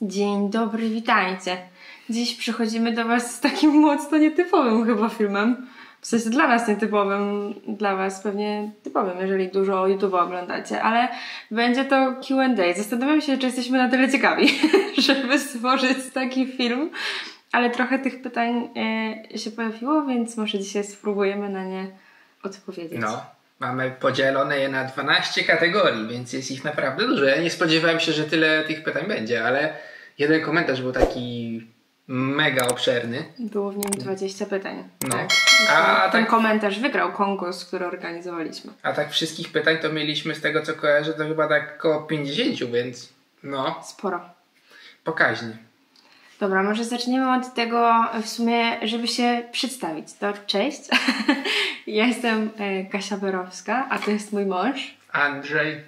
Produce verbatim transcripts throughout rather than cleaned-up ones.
Dzień dobry, witajcie. Dziś przychodzimy do Was z takim mocno nietypowym chyba filmem. W sensie dla nas nietypowym, dla Was pewnie typowym, jeżeli dużo YouTube oglądacie, ale będzie to Q and A. Zastanawiam się, czy jesteśmy na tyle ciekawi, żeby stworzyć taki film, ale trochę tych pytań e, się pojawiło, więc może dzisiaj spróbujemy na nie odpowiedzieć. No, mamy podzielone je na dwanaście kategorii, więc jest ich naprawdę dużo. Ja nie spodziewałem się, że tyle tych pytań będzie, ale jeden komentarz był taki mega obszerny. Było w nim dwadzieścia pytań. No. Tak. A, Ten tak, komentarz wygrał konkurs, który organizowaliśmy. a tak wszystkich pytań to mieliśmy z tego co kojarzę to chyba tak około pięćdziesiąt, więc no, Sporo. pokaźnie. Dobra, może zaczniemy od tego w sumie, żeby się przedstawić. To cześć. Ja jestem e, Kasia Berowska, a to jest mój mąż. Andrzej.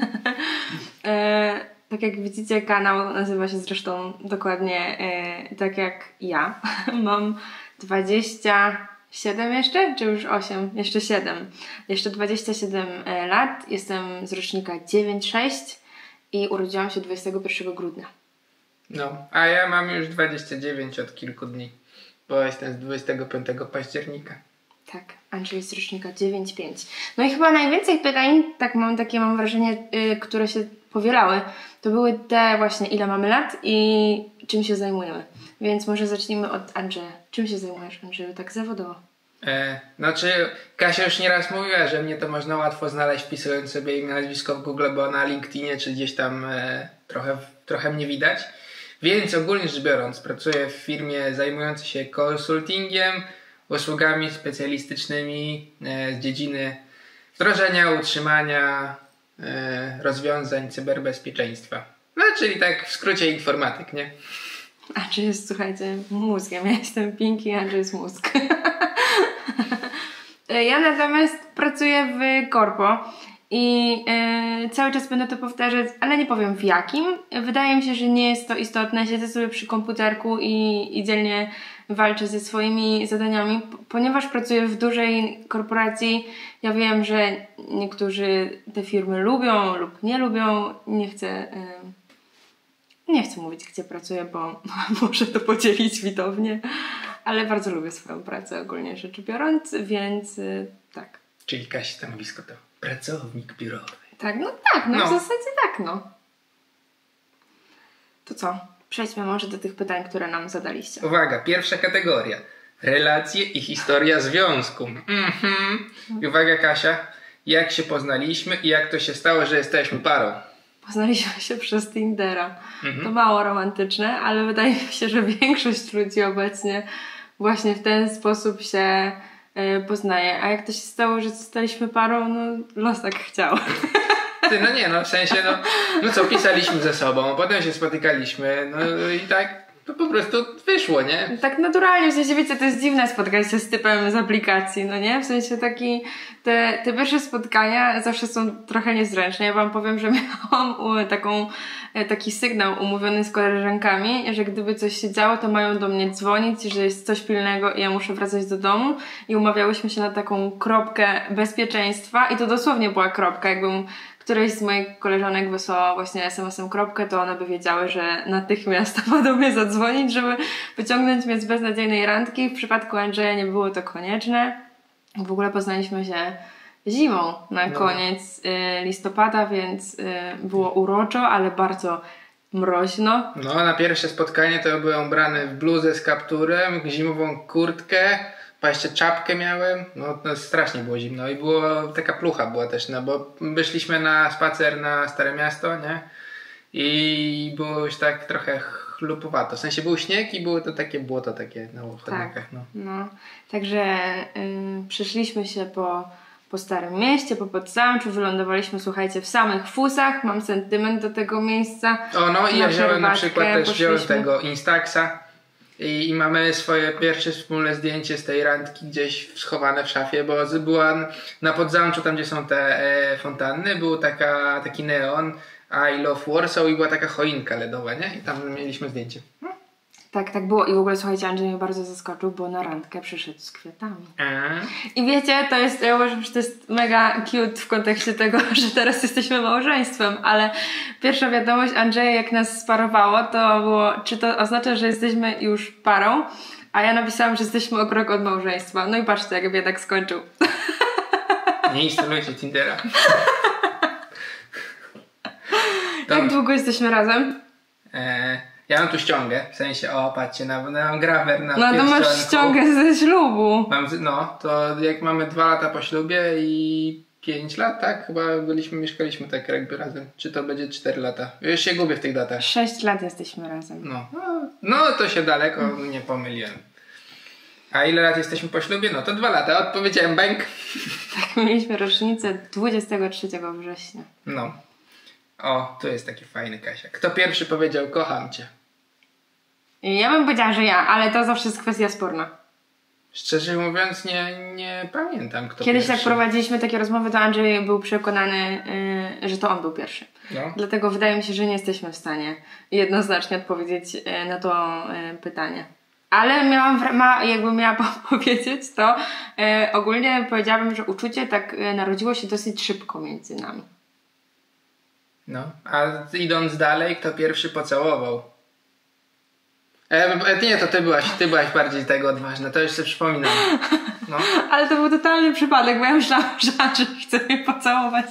E, tak jak widzicie, kanał nazywa się zresztą dokładnie e, tak jak ja. Mam dwadzieścia siedem jeszcze, czy już osiem? Jeszcze siedem. Jeszcze dwadzieścia siedem lat. Jestem z rocznika dziewięć sześć i urodziłam się dwudziestego pierwszego grudnia. No, a ja mam już dwadzieścia dziewięć od kilku dni, bo jestem z dwudziestego piątego października. Tak, Andrzej jest z rocznika dziewięć pięć. No i chyba najwięcej pytań, tak mam takie mam wrażenie, yy, które się powielały, to były te właśnie ile mamy lat i czym się zajmujemy. Więc może zacznijmy od Andrzeja. Czym się zajmujesz, Andrzeju, tak zawodowo? E, znaczy, Kasia już nieraz mówiła, że mnie to można łatwo znaleźć wpisując sobie imię, nazwisko w Google, bo na LinkedInie czy gdzieś tam e, trochę, trochę mnie widać. Więc ogólnie rzecz biorąc, pracuję w firmie zajmującej się konsultingiem, usługami specjalistycznymi e, z dziedziny wdrożenia, utrzymania e, rozwiązań cyberbezpieczeństwa. No, czyli tak w skrócie informatyk, nie? Andrzej jest, słuchajcie, mózgiem. Ja jestem Pinki, Andrzej jest mózg. Ja natomiast pracuję w korpo i yy, cały czas będę to powtarzać, ale nie powiem w jakim. Wydaje mi się, że nie jest to istotne. Siedzę sobie przy komputerku i, i dzielnie walczę ze swoimi zadaniami, p- ponieważ pracuję w dużej korporacji. Ja wiem, że niektórzy te firmy lubią lub nie lubią. Nie chcę, yy, nie chcę mówić, gdzie pracuję, bo może to podzielić widownię, ale bardzo lubię swoją pracę ogólnie rzecz biorąc, więc yy, tak. Czyli Kasi stanowisko to pracownik biurowy. Tak, no tak, no, No. w zasadzie tak, no. To co? Przejdźmy może do tych pytań, które nam zadaliście. Uwaga, pierwsza kategoria. Relacje i historia związku. Mhm. I uwaga, Kasia, jak się poznaliśmy i jak to się stało, że jesteśmy parą? Poznaliśmy się przez Tindera. Mhm. To mało romantyczne, ale wydaje mi się, że większość ludzi obecnie właśnie w ten sposób się y, poznaje. A jak to się stało, że staliśmy parą, no los tak chciał. Ty, no nie, no w sensie, no, no co, pisaliśmy ze sobą, potem się spotykaliśmy, no i tak to po prostu wyszło, nie? Tak naturalnie, w sensie wiecie, to jest dziwne spotkać się z typem z aplikacji, no nie? W sensie taki, te, te pierwsze spotkania zawsze są trochę niezręczne. Ja wam powiem, że miałam u, taką, taki sygnał umówiony z koleżankami, że gdyby coś się działo, to mają do mnie dzwonić, że jest coś pilnego i ja muszę wracać do domu i umawiałyśmy się na taką kropkę bezpieczeństwa i to dosłownie była kropka, jakbym któreś z moich koleżanek wysłała właśnie es em esem kropkę, to one by wiedziały, że natychmiast ma do mnie zadzwonić, żeby wyciągnąć mnie z beznadziejnej randki. W przypadku Andrzeja nie było to konieczne. W ogóle poznaliśmy się zimą na No. koniec y, listopada, więc y, było uroczo, ale bardzo mroźno. No, na pierwsze spotkanie to byłem ubrany w bluzę z kapturem, zimową kurtkę, pa jeszcze czapkę miałem, no, no strasznie było zimno i było taka plucha była też, no bo wyszliśmy na spacer na Stare Miasto, nie? I było już tak trochę chlupowato, w sensie był śnieg i było to takie błoto takie na chodnikach, Tak. no. No, także y, przeszliśmy się po, po Starym Mieście, po Podzamczu, wylądowaliśmy, słuchajcie, w samych Fusach, mam sentyment do tego miejsca. O no i ja Na wziąłem na herbatkę przykład też wziąłem poszliśmy. tego Instaxa i, i mamy swoje pierwsze wspólne zdjęcie z tej randki gdzieś schowane w szafie, bo z- była na Podzamczu, tam gdzie są te e, fontanny, był taka, taki neon I love Warsaw i była taka choinka ledowa, nie? I tam mieliśmy zdjęcie. No. Tak, tak było i w ogóle słuchajcie, Andrzej mnie bardzo zaskoczył, bo na randkę przyszedł z kwiatami. A? I wiecie, to jest, ja uważam, że to jest mega cute w kontekście tego, że teraz jesteśmy małżeństwem, ale pierwsza wiadomość Andrzeja, jak nas sparowało, to było, czy to oznacza, że jesteśmy już parą, a ja napisałam, że jesteśmy o krok od małżeństwa. No i patrzcie, jak mnie tak skończył. Nie instalujcie Tindera. Jak długo jesteśmy razem? E, ja mam tu ściągę, w sensie, o patrzcie, na, na mam grawer na No to masz ściągę ze ślubu. Mam, no, to jak mamy dwa lata po ślubie i pięć lat, tak? Chyba byliśmy, mieszkaliśmy tak jakby razem. Czy to będzie cztery lata? Już się gubię w tych datach. Sześć lat jesteśmy razem. No, no, no to się daleko hmm. nie pomyliłem. A ile lat jesteśmy po ślubie? No to dwa lata. Odpowiedziałem bęk. Tak, mieliśmy rocznicę dwudziestego trzeciego września. No. O, tu jest taki fajny Kasia. Kto pierwszy powiedział kocham cię? Ja bym powiedziała, że ja, ale to zawsze jest kwestia sporna. Szczerze mówiąc nie, nie pamiętam kto Kiedyś pierwszy. jak prowadziliśmy takie rozmowy, to Andrzej był przekonany, yy, że to on był pierwszy. No. Dlatego wydaje mi się, że nie jesteśmy w stanie jednoznacznie odpowiedzieć yy, na to yy, pytanie. Ale miałam, w, ma, jakbym miała powiedzieć, to yy, ogólnie powiedziałabym, że uczucie tak yy, narodziło się dosyć szybko między nami. No, a idąc dalej, kto pierwszy pocałował? E, nie, to ty byłaś, ty byłaś bardziej tego odważna, to już sobie przypominam. No. Ale to był totalny przypadek, bo ja myślałam, że Andrzej chce mnie pocałować.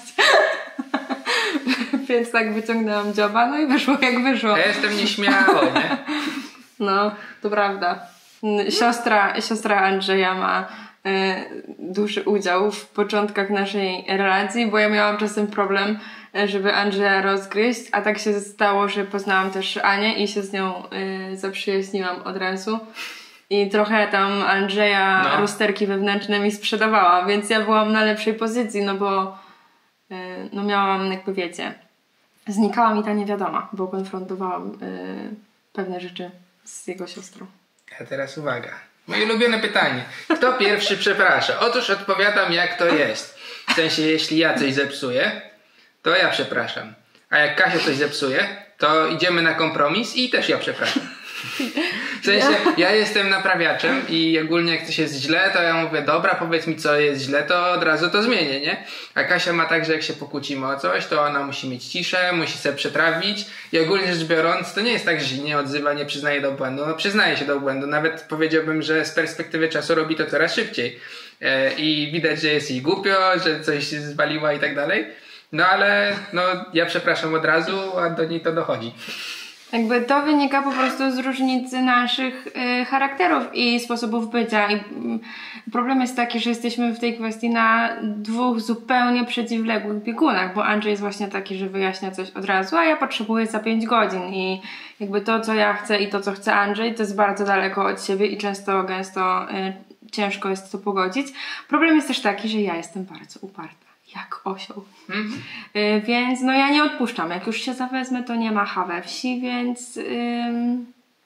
Więc tak wyciągnęłam dzioba, no i wyszło jak wyszło. Ja jestem nieśmiały, nie? No, to prawda. Siostra, siostra Andrzeja ma y, duży udział w początkach naszej relacji, bo ja miałam czasem problem, żeby Andrzeja rozgryźć, a tak się stało, że poznałam też Anię i się z nią y, zaprzyjaźniłam od razu. I trochę tam Andrzeja no. rozterki wewnętrzne mi sprzedawała, więc ja byłam na lepszej pozycji, no bo y, no miałam, jakby wiecie, znikała mi ta niewiadoma, bo konfrontowałam y, pewne rzeczy z jego siostrą. A teraz uwaga. Moje ulubione pytanie. Kto pierwszy przeprasza? Otóż odpowiadam jak to jest. W sensie jeśli ja coś zepsuję, to ja przepraszam. A jak Kasia coś zepsuje, to idziemy na kompromis i też ja przepraszam. W sensie ja jestem naprawiaczem i ogólnie jak coś jest źle, to ja mówię, dobra, powiedz mi co jest źle, to od razu to zmienię, nie? A Kasia ma tak, że jak się pokłócimy o coś, to ona musi mieć ciszę, musi sobie przetrawić i ogólnie rzecz biorąc, to nie jest tak, że się nie odzywa, nie przyznaje do błędu. No przyznaje się do błędu. Nawet powiedziałbym, że z perspektywy czasu robi to coraz szybciej. I widać, że jest jej głupio, że coś się zwaliła i tak dalej. No ale no, ja przepraszam od razu, a do niej to dochodzi. Jakby to wynika po prostu z różnicy naszych y, charakterów i sposobów bycia. I y, problem jest taki, że jesteśmy w tej kwestii na dwóch zupełnie przeciwległych biegunach, bo Andrzej jest właśnie taki, że wyjaśnia coś od razu, a ja potrzebuję za pięć godzin i jakby to, co ja chcę i to, co chce Andrzej, to jest bardzo daleko od siebie i często, gęsto y, ciężko jest to pogodzić. Problem jest też taki, że ja jestem bardzo uparta. Jak osioł. Hmm. Y, więc no ja nie odpuszczam. Jak już się zawezmę, to nie ma ha we wsi, więc ym,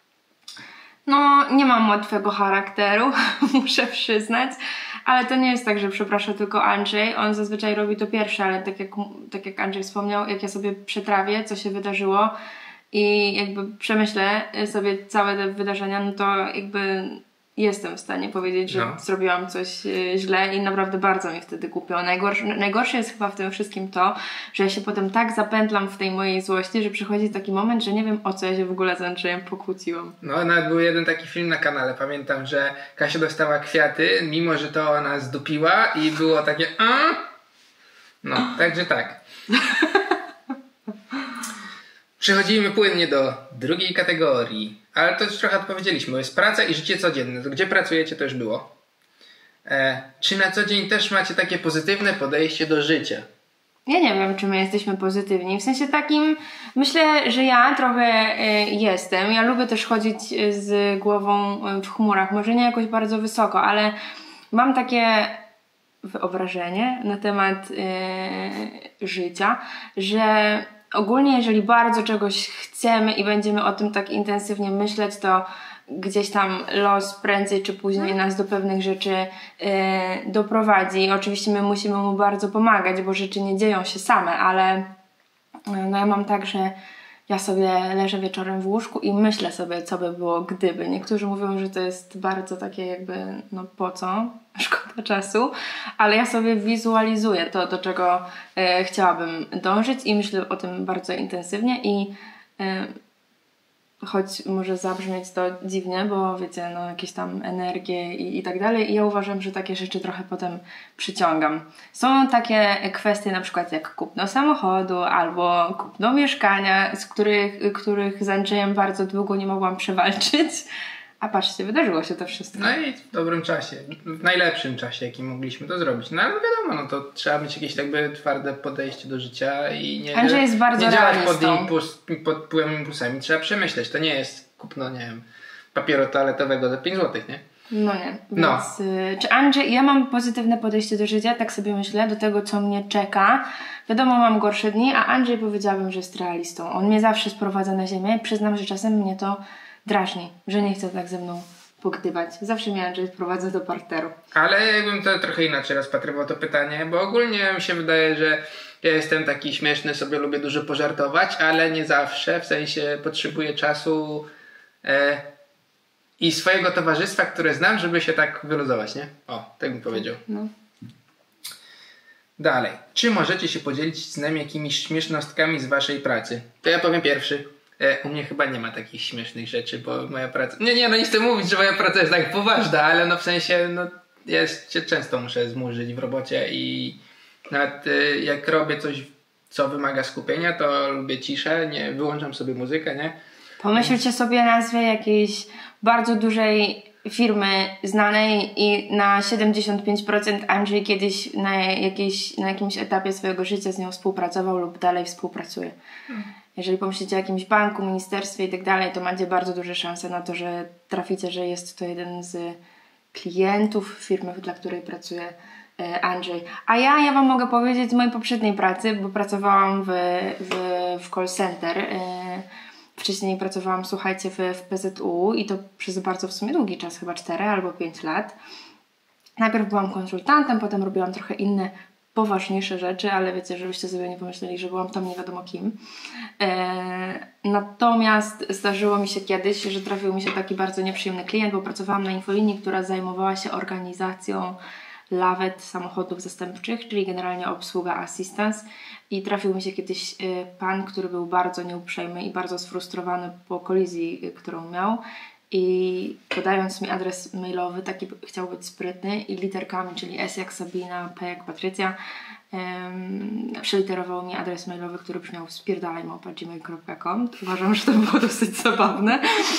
no nie mam łatwego charakteru, muszę przyznać. Ale to nie jest tak, że przepraszam tylko Andrzej. On zazwyczaj robi to pierwsze, ale tak jak, tak jak Andrzej wspomniał, jak ja sobie przetrawię, co się wydarzyło i jakby przemyślę sobie całe te wydarzenia, no to jakby jestem w stanie powiedzieć, że no. zrobiłam coś y, źle i naprawdę bardzo mi wtedy głupio. Najgorsze, najgorsze jest chyba w tym wszystkim to, że ja się potem tak zapętlam w tej mojej złości, że przychodzi taki moment, że nie wiem, o co ja się w ogóle z Andrzejem pokłóciłam. No, nawet był jeden taki film na kanale. Pamiętam, że Kasia dostała kwiaty, mimo że to ona zdupiła i było takie a? No, także tak. Przechodzimy płynnie do drugiej kategorii. Ale to już trochę odpowiedzieliśmy, bo jest praca i życie codzienne. To gdzie pracujecie, to już było. E, czy na co dzień też macie takie pozytywne podejście do życia? Ja nie wiem, czy my jesteśmy pozytywni. W sensie takim, myślę, że ja trochę y, jestem. Ja lubię też chodzić z głową w chmurach. Może nie jakoś bardzo wysoko, ale mam takie wyobrażenie na temat y, życia, że ogólnie jeżeli bardzo czegoś chcemy i będziemy o tym tak intensywnie myśleć, to gdzieś tam los prędzej czy później nas do pewnych rzeczy yy, doprowadzi. Oczywiście my musimy mu bardzo pomagać, bo rzeczy nie dzieją się same, ale yy, no ja mam tak, że ja sobie leżę wieczorem w łóżku i myślę sobie, co by było gdyby. Niektórzy mówią, że to jest bardzo takie jakby, no po co? Szkoda czasu. Ale ja sobie wizualizuję to, do czego e, chciałabym dążyć i myślę o tym bardzo intensywnie i e, choć może zabrzmieć to dziwnie, bo wiecie, no jakieś tam energie i, i tak dalej i ja uważam, że takie rzeczy trochę potem przyciągam. Są takie kwestie na przykład jak kupno samochodu albo kupno mieszkania, z których, których z Andrzejem bardzo długo nie mogłam przewalczyć, a patrzcie, wydarzyło się to wszystko. No i w dobrym czasie, w najlepszym czasie, jaki mogliśmy to zrobić. No ale wiadomo, no to trzeba mieć jakieś jakby twarde podejście do życia i nie, Andrzej jest bardzo nie działać pod, realistą. impuls, pod wpływem impulsami. Trzeba przemyśleć, to nie jest kupno, nie wiem, papieru toaletowego za pięć złotych, nie? No nie. No. Więc, y, czy Andrzej, ja mam pozytywne podejście do życia, tak sobie myślę, do tego, co mnie czeka. Wiadomo, mam gorsze dni, a Andrzej powiedziałabym, że jest realistą. On mnie zawsze sprowadza na ziemię i przyznam, że czasem mnie to drażni, że nie chce tak ze mną pogdywać. Zawsze mnie Andrzej wprowadza do parteru. Ale jakbym to trochę inaczej rozpatrywał to pytanie, bo ogólnie mi się wydaje, że ja jestem taki śmieszny, sobie lubię dużo pożartować, ale nie zawsze, w sensie potrzebuję czasu e, i swojego towarzystwa, które znam, żeby się tak wyluzować, nie? O, tak bym powiedział. No. Dalej. Czy możecie się podzielić z nami jakimiś śmiesznostkami z waszej pracy? To ja powiem pierwszy. E, u mnie chyba nie ma takich śmiesznych rzeczy, bo moja praca... Nie, nie, no nie chcę mówić, że moja praca jest tak poważna, ale no w sensie, no ja się często muszę zmurzyć w robocie i nawet e, jak robię coś, co wymaga skupienia, to lubię ciszę, nie wyłączam sobie muzykę, nie? Pomyślcie sobie nazwę jakiejś bardzo dużej firmy znanej i na siedemdziesiąt pięć procent Andrzej kiedyś na, jakiejś, na jakimś etapie swojego życia z nią współpracował lub dalej współpracuje. Hmm. Jeżeli pomyślicie o jakimś banku, ministerstwie i tak dalej, to macie bardzo duże szanse na to, że traficie, że jest to jeden z klientów firmy, dla której pracuje Andrzej. A ja, ja Wam mogę powiedzieć z mojej poprzedniej pracy, bo pracowałam w, w, w call center. Wcześniej pracowałam, słuchajcie, w, w P Z U i to przez bardzo w sumie długi czas, chyba cztery albo pięć lat. Najpierw byłam konsultantem, potem robiłam trochę inne, poważniejsze rzeczy, ale wiecie, żebyście sobie nie pomyśleli, że byłam tam nie wiadomo kim. E, natomiast zdarzyło mi się kiedyś, że trafił mi się taki bardzo nieprzyjemny klient, bo pracowałam na infolinii, która zajmowała się organizacją lawet samochodów zastępczych, czyli generalnie obsługa assistance i trafił mi się kiedyś y, pan, który był bardzo nieuprzejmy i bardzo sfrustrowany po kolizji, y, którą miał i podając mi adres mailowy, taki chciał być sprytny i literkami, czyli S jak Sabina, P jak Patrycja, um, przeliterował mi adres mailowy, który brzmiał spierdalaj małpa gmail kropka com. Uważam, że to było dosyć zabawne.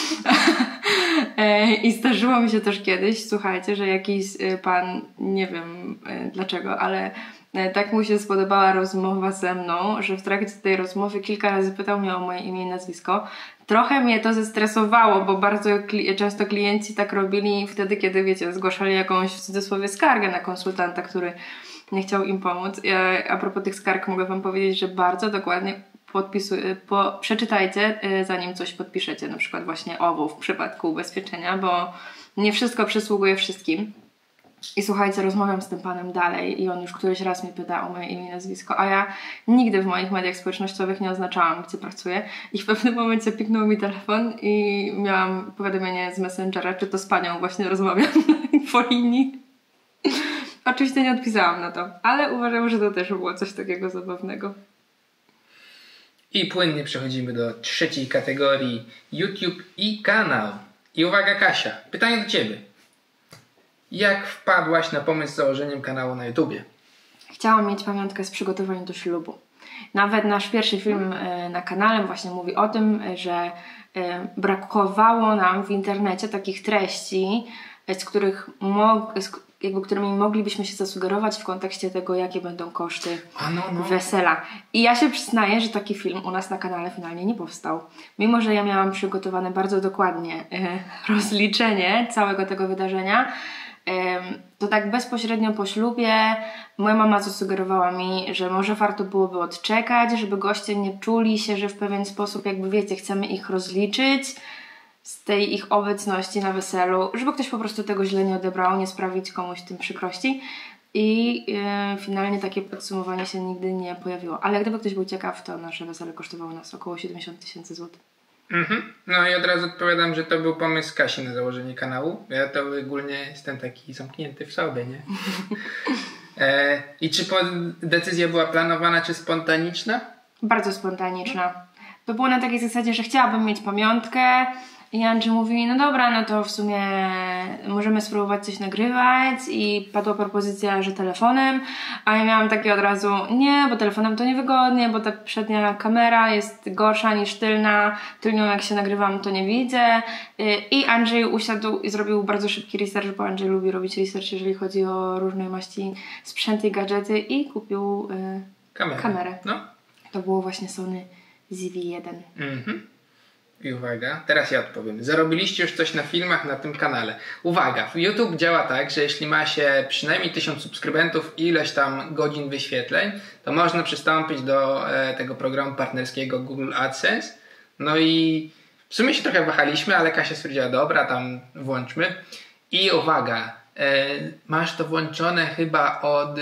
I zdarzyło mi się też kiedyś, słuchajcie, że jakiś pan, nie wiem dlaczego, ale tak mu się spodobała rozmowa ze mną, że w trakcie tej rozmowy kilka razy pytał mnie o moje imię i nazwisko. Trochę mnie to zestresowało, bo bardzo kli- często klienci tak robili wtedy, kiedy, wiecie, zgłaszali jakąś w cudzysłowie skargę na konsultanta, który nie chciał im pomóc. Ja, a propos tych skarg mogę Wam powiedzieć, że bardzo dokładnie podpisuj- po, przeczytajcie, zanim coś podpiszecie, na przykład właśnie O W U w przypadku ubezpieczenia, bo nie wszystko przysługuje wszystkim. I słuchajcie, rozmawiam z tym panem dalej i on już któryś raz mnie pyta o moje imię i nazwisko, a ja nigdy w moich mediach społecznościowych nie oznaczałam, gdzie pracuję i w pewnym momencie piknął mi telefon i miałam powiadomienie z Messengera, czy to z panią właśnie rozmawiam na infolinii. Oczywiście nie odpisałam na to, ale uważam, że to też było coś takiego zabawnego. I płynnie przechodzimy do trzeciej kategorii YouTube i kanał. I uwaga Kasia, pytanie do Ciebie. Jak wpadłaś na pomysł z założeniem kanału na YouTubie? Chciałam mieć pamiątkę z przygotowań do ślubu. Nawet nasz pierwszy film na kanale właśnie mówi o tym, że brakowało nam w internecie takich treści, z których mo- z, jakby, którymi moglibyśmy się zasugerować w kontekście tego, jakie będą koszty A no, no. wesela. I ja się przyznaję, że taki film u nas na kanale finalnie nie powstał. Mimo że ja miałam przygotowane bardzo dokładnie e, rozliczenie całego tego wydarzenia, to tak bezpośrednio po ślubie moja mama zasugerowała mi, że może warto byłoby odczekać, żeby goście nie czuli się, że w pewien sposób, jakby wiecie, chcemy ich rozliczyć z tej ich obecności na weselu, żeby ktoś po prostu tego źle nie odebrał, nie sprawić komuś tym przykrości. i yy, finalnie takie podsumowanie się nigdy nie pojawiło. Ale gdyby ktoś był ciekaw, to nasze wesele kosztowało nas około siedemdziesiąt tysięcy złotych. Mhm. No i od razu odpowiadam, że to był pomysł Kasi na założenie kanału. Ja to ogólnie jestem taki zamknięty w sobie, nie? e, I czy po, decyzja była planowana, czy spontaniczna? Bardzo spontaniczna. To było na takiej zasadzie, że chciałabym mieć pamiątkę i Andrzej mówi, no dobra, no to w sumie możemy spróbować coś nagrywać i padła propozycja, że telefonem, a ja miałam takie od razu, nie, bo telefonem to niewygodnie, bo ta przednia kamera jest gorsza niż tylna, tylnią jak się nagrywam to nie widzę i Andrzej usiadł i zrobił bardzo szybki research, bo Andrzej lubi robić research, jeżeli chodzi o różne maści sprzęty i gadżety i kupił y, kamerę. kamerę. No. To było właśnie Sony Z V jeden. Mhm. I uwaga, teraz ja odpowiem. Zarobiliście już coś na filmach na tym kanale. Uwaga, YouTube działa tak, że jeśli ma się przynajmniej tysiąc subskrybentów i ileś tam godzin wyświetleń, to można przystąpić do e, tego programu partnerskiego Google AdSense. No i w sumie się trochę wahaliśmy, ale Kasia stwierdziła, dobra, tam włączmy. I uwaga, e, masz to włączone chyba od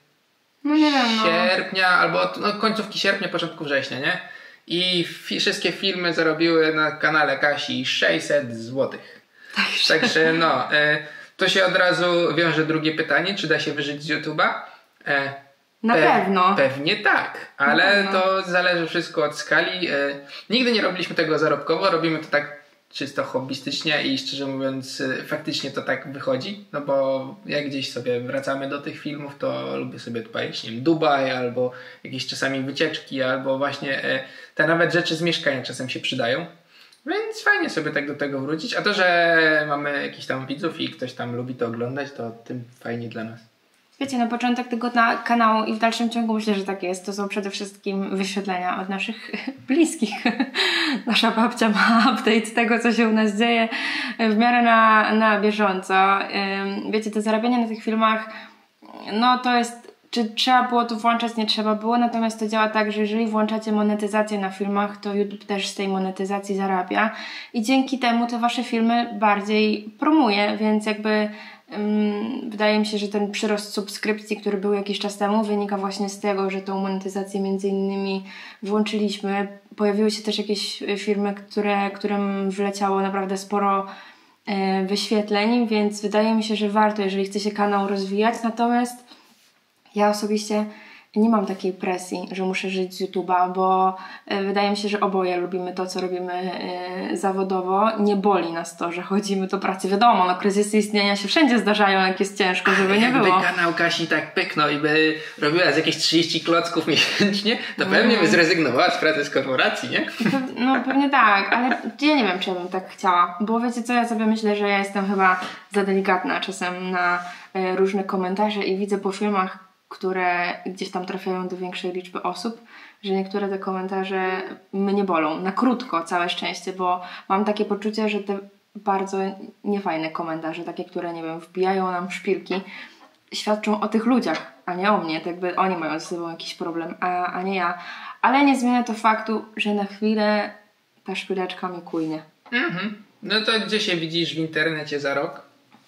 no nie wiem, no. sierpnia albo od no, końcówki sierpnia, początku września, nie? I fi- wszystkie filmy zarobiły na kanale Kasi sześćset złotych. Także no, e, to się od razu wiąże drugie pytanie, czy da się wyżyć z YouTube'a? E, na pe- pewno. Pewnie tak, ale pewno. To zależy wszystko od skali. E, nigdy nie robiliśmy tego zarobkowo, robimy to tak czysto hobbystycznie i szczerze mówiąc e, faktycznie to tak wychodzi, no bo jak gdzieś sobie wracamy do tych filmów, to lubię sobie odpalić, nie wiem, Dubaj albo jakieś czasami wycieczki, albo właśnie e, te nawet rzeczy z mieszkania czasem się przydają, więc fajnie sobie tak do tego wrócić, a to, że mamy jakichś tam widzów i ktoś tam lubi to oglądać, to tym fajnie dla nas. Wiecie, na początek tego na kanału i w dalszym ciągu myślę, że tak jest. To są przede wszystkim wyświetlenia od naszych bliskich. Nasza babcia ma update tego, co się u nas dzieje w miarę na, na bieżąco. Wiecie, to zarabianie na tych filmach, no to jest, czy trzeba było tu włączać, nie trzeba było, natomiast to działa tak, że jeżeli włączacie monetyzację na filmach, to YouTube też z tej monetyzacji zarabia i dzięki temu te wasze filmy bardziej promuje, więc jakby wydaje mi się, że ten przyrost subskrypcji, który był jakiś czas temu, wynika właśnie z tego, że tą monetyzację między innymi włączyliśmy. Pojawiły się też jakieś firmy, które, którym wleciało naprawdę sporo e, wyświetleń, więc wydaje mi się, że warto, jeżeli chce się kanał rozwijać. Natomiast ja osobiście nie mam takiej presji, że muszę żyć z YouTube'a, bo y, wydaje mi się, że oboje lubimy to, co robimy y, zawodowo. Nie boli nas to, że chodzimy do pracy. Wiadomo, no kryzysy istnienia się wszędzie zdarzają, jak jest ciężko, żeby nie było. Jakby kanał Kasi tak pyknął i by robiła z jakieś trzydzieści klocków miesięcznie, to pewnie by zrezygnowała z pracy z korporacji, nie? No pewnie tak, ale ja nie wiem, czy ja bym tak chciała, bo wiecie co, ja sobie myślę, że ja jestem chyba za delikatna czasem na y, różne komentarze i widzę po filmach, które gdzieś tam trafiają do większej liczby osób, że niektóre te komentarze mnie bolą. Na krótko, całe szczęście, bo mam takie poczucie, że te bardzo niefajne komentarze, takie, które, nie wiem, wbijają nam szpilki, świadczą o tych ludziach, a nie o mnie. Tak jakby oni mają ze sobą jakiś problem, a, a nie ja. Ale nie zmienia to faktu, że na chwilę ta szpileczka mi kujnie. Mhm. No to gdzie się widzisz w internecie za rok?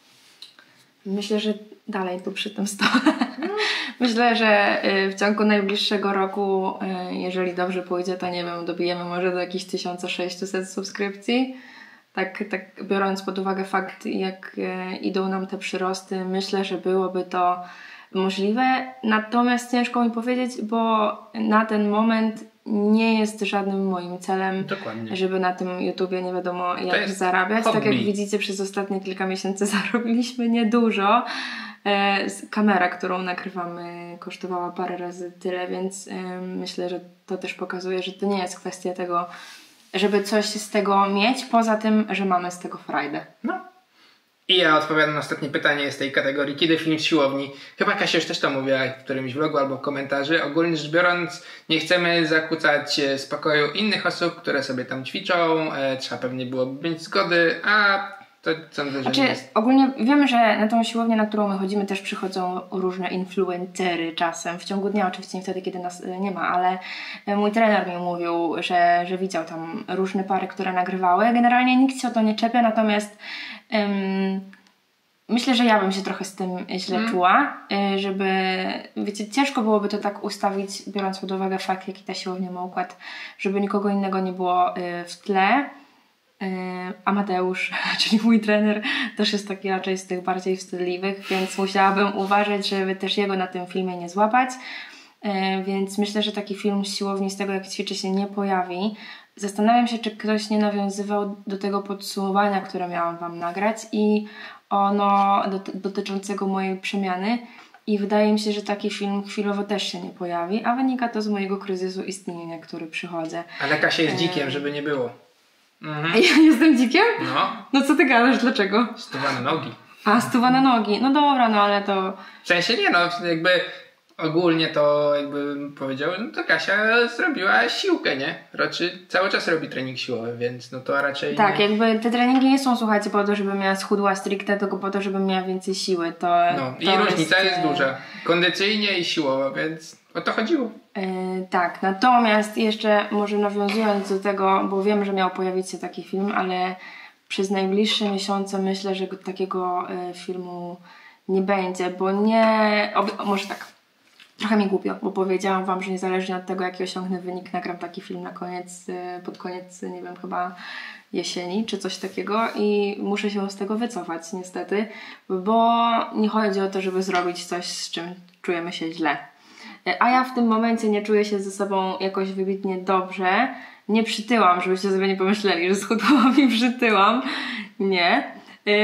Myślę, że dalej tu przy tym stole. Myślę, że w ciągu najbliższego roku, jeżeli dobrze pójdzie, to nie wiem, dobijemy może do jakichś tysiąc sześćset subskrypcji. Tak, tak biorąc pod uwagę fakt, jak idą nam te przyrosty, myślę, że byłoby to możliwe. Natomiast ciężko mi powiedzieć, bo na ten moment nie jest żadnym moim celem, Dokładnie. żeby na tym YouTubie nie wiadomo jak zarabiać. Hobby. Tak jak widzicie, przez ostatnie kilka miesięcy zarobiliśmy niedużo. E, kamera, którą nagrywamy, kosztowała parę razy tyle, więc e, myślę, że to też pokazuje, że to nie jest kwestia tego, żeby coś z tego mieć, poza tym, że mamy z tego frajdę. No. I ja odpowiadam na ostatnie pytanie z tej kategorii. Kiedy film z siłowni? Chyba Kasia już też to mówiła w którymś vlogu albo komentarzy. Ogólnie rzecz biorąc, nie chcemy zakłócać spokoju innych osób, które sobie tam ćwiczą. E, trzeba pewnie byłoby mieć zgody, a to sądzę, że znaczy, nie jest. Ogólnie wiemy, że na tą siłownię, na którą my chodzimy, też przychodzą różne influencery czasem. W ciągu dnia, oczywiście nie wtedy, kiedy nas nie ma, ale mój trener mi mówił, że, że widział tam różne pary, które nagrywały. Generalnie nikt się o to nie czepia, natomiast um, myślę, że ja bym się trochę z tym źle mm. czuła, żeby, wiecie, ciężko byłoby to tak ustawić, biorąc pod uwagę fakt, jaki ta siłownia ma układ, żeby nikogo innego nie było w tle. Amadeusz, czyli mój trener, też jest taki raczej z tych bardziej wstydliwych, więc musiałabym uważać, żeby też jego na tym filmie nie złapać. Więc myślę, że taki film z siłowni, z tego jak ćwiczy się, nie pojawi. Zastanawiam się, czy ktoś nie nawiązywał do tego podsumowania, które miałam Wam nagrać i ono doty- dotyczącego mojej przemiany i wydaje mi się, że taki film chwilowo też się nie pojawi, a wynika to z mojego kryzysu istnienia, który przychodzę. Ale Kasia jest dzikiem, żeby nie było. Mhm. Ja jestem dzikiem? No. No co ty gadasz, dlaczego? Stuwa na nogi. A, stuwa na nogi. No dobra, no ale to... W sensie nie, no jakby ogólnie to jakby powiedział, no to Kasia zrobiła siłkę, nie? Raczej cały czas robi trening siłowy, więc no to raczej... Tak, nie... jakby te treningi nie są, słuchajcie, po to, żebym miała schudła stricte, tylko po to, żebym miała więcej siły. To, no to i różnica jest, jest duża. Kondycyjnie i siłowo, więc o to chodziło. Yy, tak, natomiast jeszcze może nawiązując do tego, bo wiem, że miał pojawić się taki film, ale przez najbliższe miesiące myślę, że takiego y, filmu nie będzie, bo nie... O, może tak, trochę mi głupio, bo powiedziałam Wam, że niezależnie od tego, jaki osiągnę wynik, nagram taki film na koniec, y, pod koniec, nie wiem, chyba jesieni, czy coś takiego i muszę się z tego wycofać niestety, bo nie chodzi o to, żeby zrobić coś, z czym czujemy się źle. A ja w tym momencie nie czuję się ze sobą jakoś wybitnie dobrze. Nie przytyłam, żebyście sobie nie pomyśleli, że schudłam i przytyłam. Nie.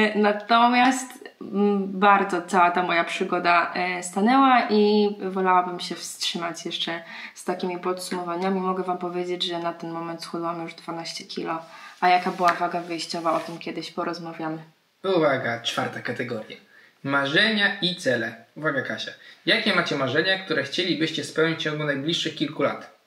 Natomiast bardzo cała ta moja przygoda stanęła i wolałabym się wstrzymać jeszcze z takimi podsumowaniami. Mogę Wam powiedzieć, że na ten moment schudłam już dwanaście kilo. A jaka była waga wyjściowa, o tym kiedyś porozmawiamy. Uwaga, czwarta kategoria. Marzenia i cele. Uwaga Kasia. Jakie macie marzenia, które chcielibyście spełnić w ciągu najbliższych kilku lat?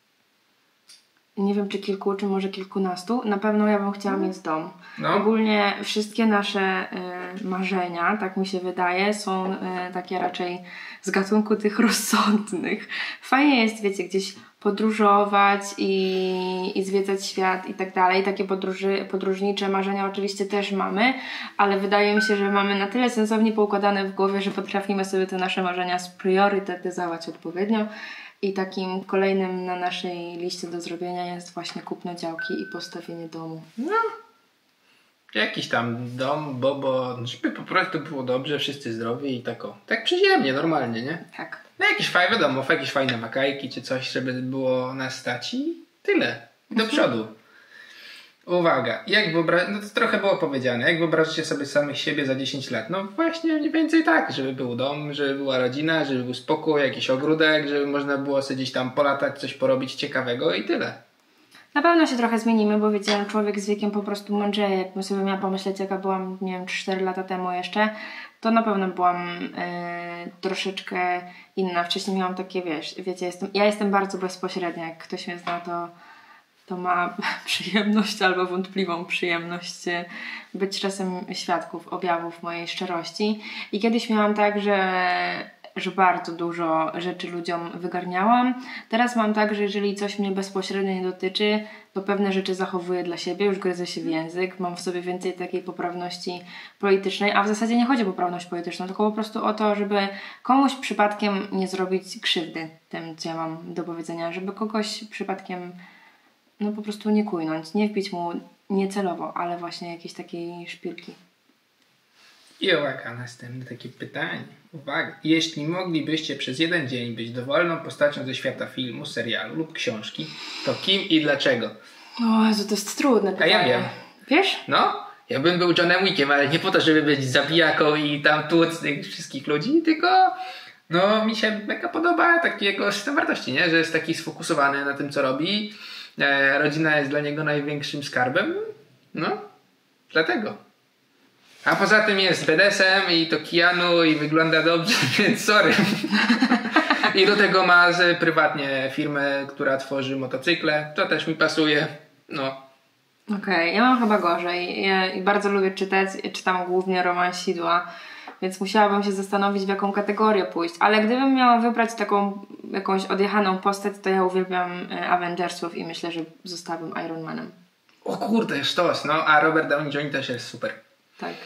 Nie wiem, czy kilku, czy może kilkunastu. Na pewno ja bym chciała mieć dom. No. Ogólnie wszystkie nasze y, marzenia, tak mi się wydaje, są y, takie raczej z gatunku tych rozsądnych. Fajnie jest, wiecie, gdzieś podróżować i, i zwiedzać świat i tak dalej. Takie podróży, podróżnicze marzenia oczywiście też mamy, ale wydaje mi się, że mamy na tyle sensownie poukładane w głowie, że potrafimy sobie te nasze marzenia spriorytetyzować odpowiednio. I takim kolejnym na naszej liście do zrobienia jest właśnie kupno działki i postawienie domu. No. Jakiś tam dom, bobo, żeby po prostu było dobrze, wszyscy zdrowi i tak o. Tak przyziemnie, normalnie, nie? Tak. No jakieś fajne domo, jakieś fajne wakajki czy coś, żeby było na stać i tyle. Do przodu. Uwaga, jak wyobrażacie, no to trochę było powiedziane, jak wyobrażacie sobie samych siebie za dziesięć lat? No właśnie mniej więcej tak, żeby był dom, żeby była rodzina, żeby był spokój, jakiś ogródek, żeby można było sobie gdzieś tam polatać, coś porobić ciekawego i tyle. Na pewno się trochę zmienimy, bo wiecie, człowiek z wiekiem po prostu mądrzeje. Jakbym sobie miała pomyśleć, jaka byłam, nie wiem, cztery lata temu jeszcze, to na pewno byłam yy, troszeczkę inna. Wcześniej miałam takie, wiesz, wiecie, jestem, ja jestem bardzo bezpośrednia, jak ktoś mnie zna, to to ma przyjemność albo wątpliwą przyjemność być czasem świadków objawów mojej szczerości. I kiedyś miałam tak, że, że bardzo dużo rzeczy ludziom wygarniałam. Teraz mam tak, że jeżeli coś mnie bezpośrednio nie dotyczy, to pewne rzeczy zachowuję dla siebie, już gryzę się w język, mam w sobie więcej takiej poprawności politycznej, a w zasadzie nie chodzi o poprawność polityczną, tylko po prostu o to, żeby komuś przypadkiem nie zrobić krzywdy tym, co ja mam do powiedzenia, żeby kogoś przypadkiem no po prostu nie kujnąć, nie wbić mu niecelowo, ale właśnie jakiejś takiej szpilki. I uwaga, następne takie pytanie. Uwaga. Jeśli moglibyście przez jeden dzień być dowolną postacią ze świata filmu, serialu lub książki, to kim i dlaczego? O Jezu, to jest trudne pytanie. A ja wiem. Wiesz? No, ja bym był Johnem Wickiem, ale nie po to, żeby być zabijaką i tam tłuc tych wszystkich ludzi, tylko no mi się mega podoba taki jego system wartości, nie? Że jest taki sfokusowany na tym, co robi. E, rodzina jest dla niego największym skarbem. No, dlatego. A poza tym jest bedesem i to Keanu i wygląda dobrze, więc sorry. I do tego ma z, prywatnie firmę, która tworzy motocykle. To też mi pasuje. No. Okej, okay, ja mam chyba gorzej. Ja bardzo lubię czytać. Czytam głównie romansidła, więc musiałabym się zastanowić, w jaką kategorię pójść. Ale gdybym miała wybrać taką jakąś odjechaną postać, to ja uwielbiam Avengersów i myślę, że zostałabym Iron Manem. O kurde, sztos, no. A Robert Downey junior też jest super. Tak.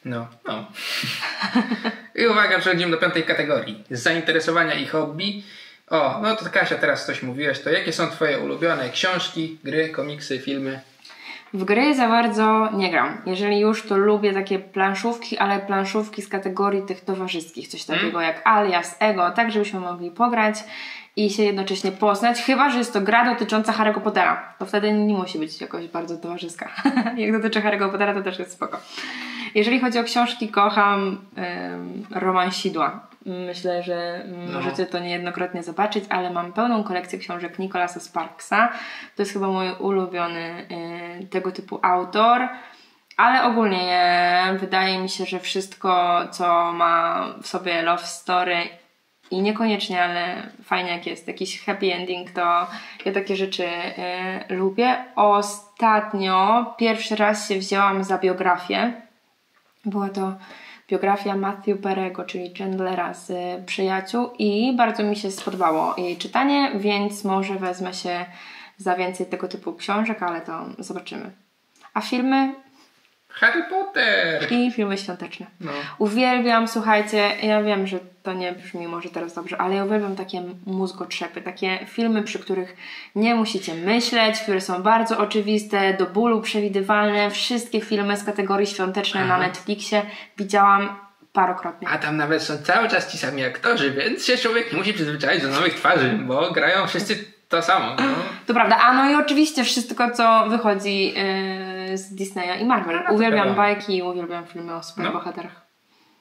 No, no. I uwaga, przechodzimy do piątej kategorii. Zainteresowania i hobby. O, no to Kasia, teraz coś mówiłeś. To jakie są twoje ulubione książki, gry, komiksy, filmy? W gry za bardzo nie gram. Jeżeli już, to lubię takie planszówki, ale planszówki z kategorii tych towarzyskich. Coś takiego hmm? jak Alias, Ego, tak żebyśmy mogli pograć i się jednocześnie poznać. Chyba że jest to gra dotycząca Harry'ego Pottera. To wtedy nie musi być jakoś bardzo towarzyska. Jak dotyczy Harry'ego Pottera, to też jest spoko. Jeżeli chodzi o książki, kocham ym, romansidła. Myślę, że no. możecie to niejednokrotnie zobaczyć, ale mam pełną kolekcję książek Nicholasa Sparksa. To jest chyba mój ulubiony y, tego typu autor. Ale ogólnie y, wydaje mi się, że wszystko, co ma w sobie love story i niekoniecznie, ale fajnie jak jest jakiś happy ending, to ja takie rzeczy y, lubię. Ostatnio pierwszy raz się wzięłam za biografię. Była to biografia Matthew Perry'ego, czyli Chandlera z Przyjaciół i bardzo mi się spodobało jej czytanie, więc może wezmę się za więcej tego typu książek, ale to zobaczymy. A filmy? Harry Potter! I filmy świąteczne. No. Uwielbiam, słuchajcie, ja wiem, że to nie brzmi może teraz dobrze, ale ja uwielbiam takie mózgotrzepy, takie filmy, przy których nie musicie myśleć, które są bardzo oczywiste, do bólu przewidywalne. Wszystkie filmy z kategorii świątecznej na Netflixie widziałam parokrotnie. A tam nawet są cały czas ci sami aktorzy, więc się człowiek nie musi przyzwyczaić do nowych twarzy, bo grają wszyscy to samo. No. To prawda, a no i oczywiście wszystko, co wychodzi yy, z Disneya i Marvel. No, uwielbiam prawda. bajki i uwielbiam filmy o superbohaterach. No.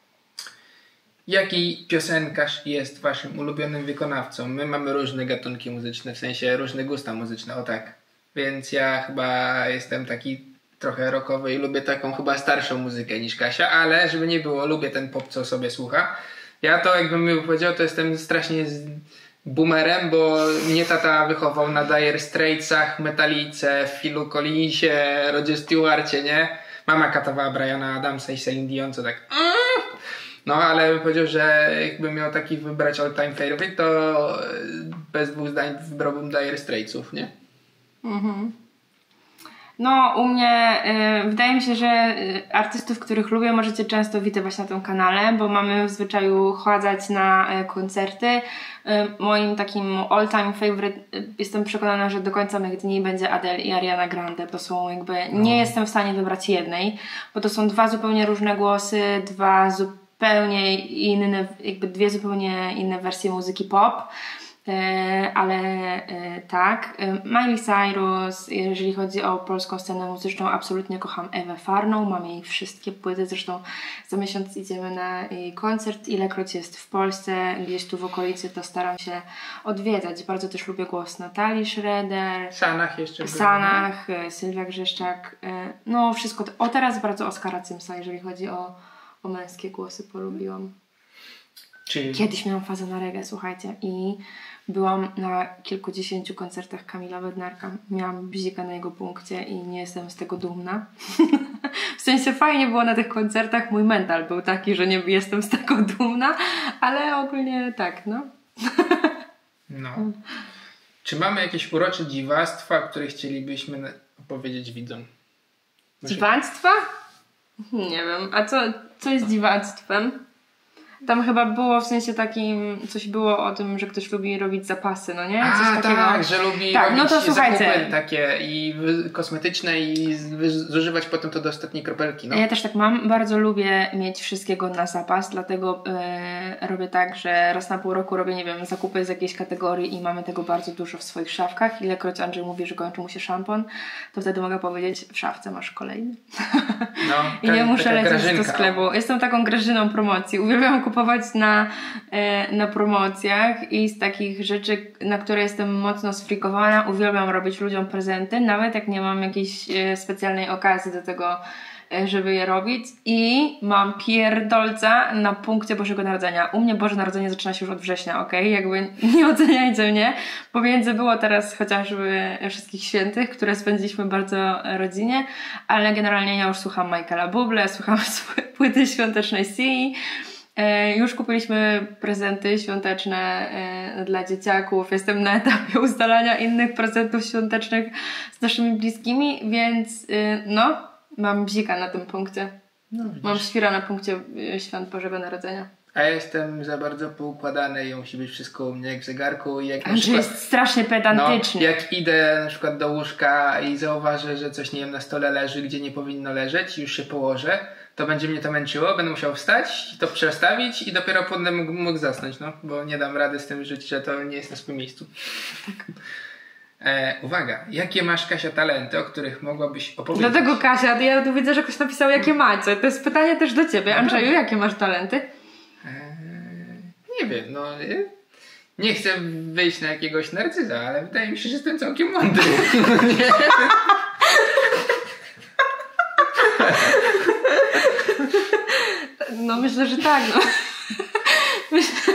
Jaki piosenkarz jest waszym ulubionym wykonawcą? My mamy różne gatunki muzyczne, w sensie różne gusta muzyczne, o tak. Więc ja chyba jestem taki trochę rockowy i lubię taką chyba starszą muzykę niż Kasia, ale żeby nie było, lubię ten pop, co sobie słucha. Ja to, jakbym mi powiedział, to jestem strasznie z boomerem, bo mnie tata wychował na Dire Straitsach, Metallice, Philu Collinsie, Rodzie Stewarcie, nie? Mama katowała Briana Adamsa i Celine Dion, co tak... No, ale bym powiedział, że jakbym miał taki wybrać all time favorite, to bez dwóch zdań wybrałbym Dire Straitsów, nie? Mhm. No, u mnie y, wydaje mi się, że y, artystów, których lubię, możecie często widywać na tym kanale, bo mamy w zwyczaju chodzać na y, koncerty. Y, moim takim all time favorite, y, jestem przekonana, że do końca mych dni będzie Adele i Ariana Grande. To są jakby, no. Nie jestem w stanie wybrać jednej, bo to są dwa zupełnie różne głosy, dwa zupełnie inne, jakby dwie zupełnie inne wersje muzyki pop. Ale tak, Miley Cyrus, jeżeli chodzi o polską scenę muzyczną, absolutnie kocham Ewę Farną, mam jej wszystkie płyty, zresztą za miesiąc idziemy na jej koncert, ilekroć jest w Polsce, gdzieś tu w okolicy, to staram się odwiedzać. Bardzo też lubię głos Natalii Schroeder, Sanach jeszcze Sanach, Sylwia Grzeszczak, no wszystko, o teraz bardzo Oskara Cymsa, jeżeli chodzi o, o męskie głosy, polubiłam. Czyli... Kiedyś miałam fazę na reggae, słuchajcie, i byłam na kilkudziesięciu koncertach Kamila Bednarka. Miałam bzika na jego punkcie i nie jestem z tego dumna. W sensie fajnie było na tych koncertach, mój mental był taki, że nie jestem z tego dumna, ale ogólnie tak, no. No. Czy mamy jakieś urocze dziwactwa, które chcielibyśmy opowiedzieć widzom? Dziwactwa? Nie wiem. A co, co jest dziwactwem? Tam chyba było w sensie takim, coś było o tym, że ktoś lubi robić zapasy, no nie? Coś A, takiego. tak, że lubi tak, robić no to zakupy słuchajcie. takie i kosmetyczne i zużywać potem to do ostatniej kropelki. No. Ja też tak mam. Bardzo lubię mieć wszystkiego na zapas, dlatego yy, robię tak, że raz na pół roku robię, nie wiem, zakupy z jakiejś kategorii i mamy tego bardzo dużo w swoich szafkach. Ilekroć Andrzej mówi, że kończy mu się szampon, to wtedy mogę powiedzieć, w szafce masz kolejny. No, I nie muszę lecieć grażynka. do sklepu. Jestem taką Grażyną promocji. Uwielbiam kupować na, na promocjach i z takich rzeczy, na które jestem mocno sfrikowana, uwielbiam robić ludziom prezenty, nawet jak nie mam jakiejś specjalnej okazji do tego, żeby je robić. I mam pierdolca na punkcie Bożego Narodzenia. U mnie Boże Narodzenie zaczyna się już od września, okej? Okay? Jakby nie oceniajcie mnie. Pomiędzy było teraz chociażby Wszystkich Świętych, które spędziliśmy bardzo rodzinie, ale generalnie ja już słucham Michaela Bublé, słucham płyty świątecznej Sii. Już kupiliśmy prezenty świąteczne dla dzieciaków. Jestem na etapie ustalania innych prezentów świątecznych z naszymi bliskimi, więc no, mam bzika na tym punkcie. No, Mam świra na punkcie świąt Bożego Narodzenia. A ja jestem za bardzo poukładany i musi być wszystko u mnie jak w zegarku. I jak Andrzej przykład, jest strasznie pedantyczny. No, jak idę na przykład do łóżka i zauważę, że coś, nie wiem, na stole leży, gdzie nie powinno leżeć i już się położę, to będzie mnie to męczyło, będę musiał wstać, to przestawić i dopiero potem mógł, mógł zasnąć, no, bo nie dam rady z tym żyć, że to nie jest na swoim miejscu. Tak. E, uwaga, jakie masz, Kasia, talenty, o których mogłabyś opowiedzieć? Dlatego, Kasia, ja tu widzę, że ktoś napisał, jakie macie. To jest pytanie też do ciebie. Andrzeju, jakie masz talenty? Eee, nie wiem, no nie, nie chcę wyjść na jakiegoś narcyza, ale wydaje mi się, że jestem całkiem mądry. No myślę, że tak. No. Myślę...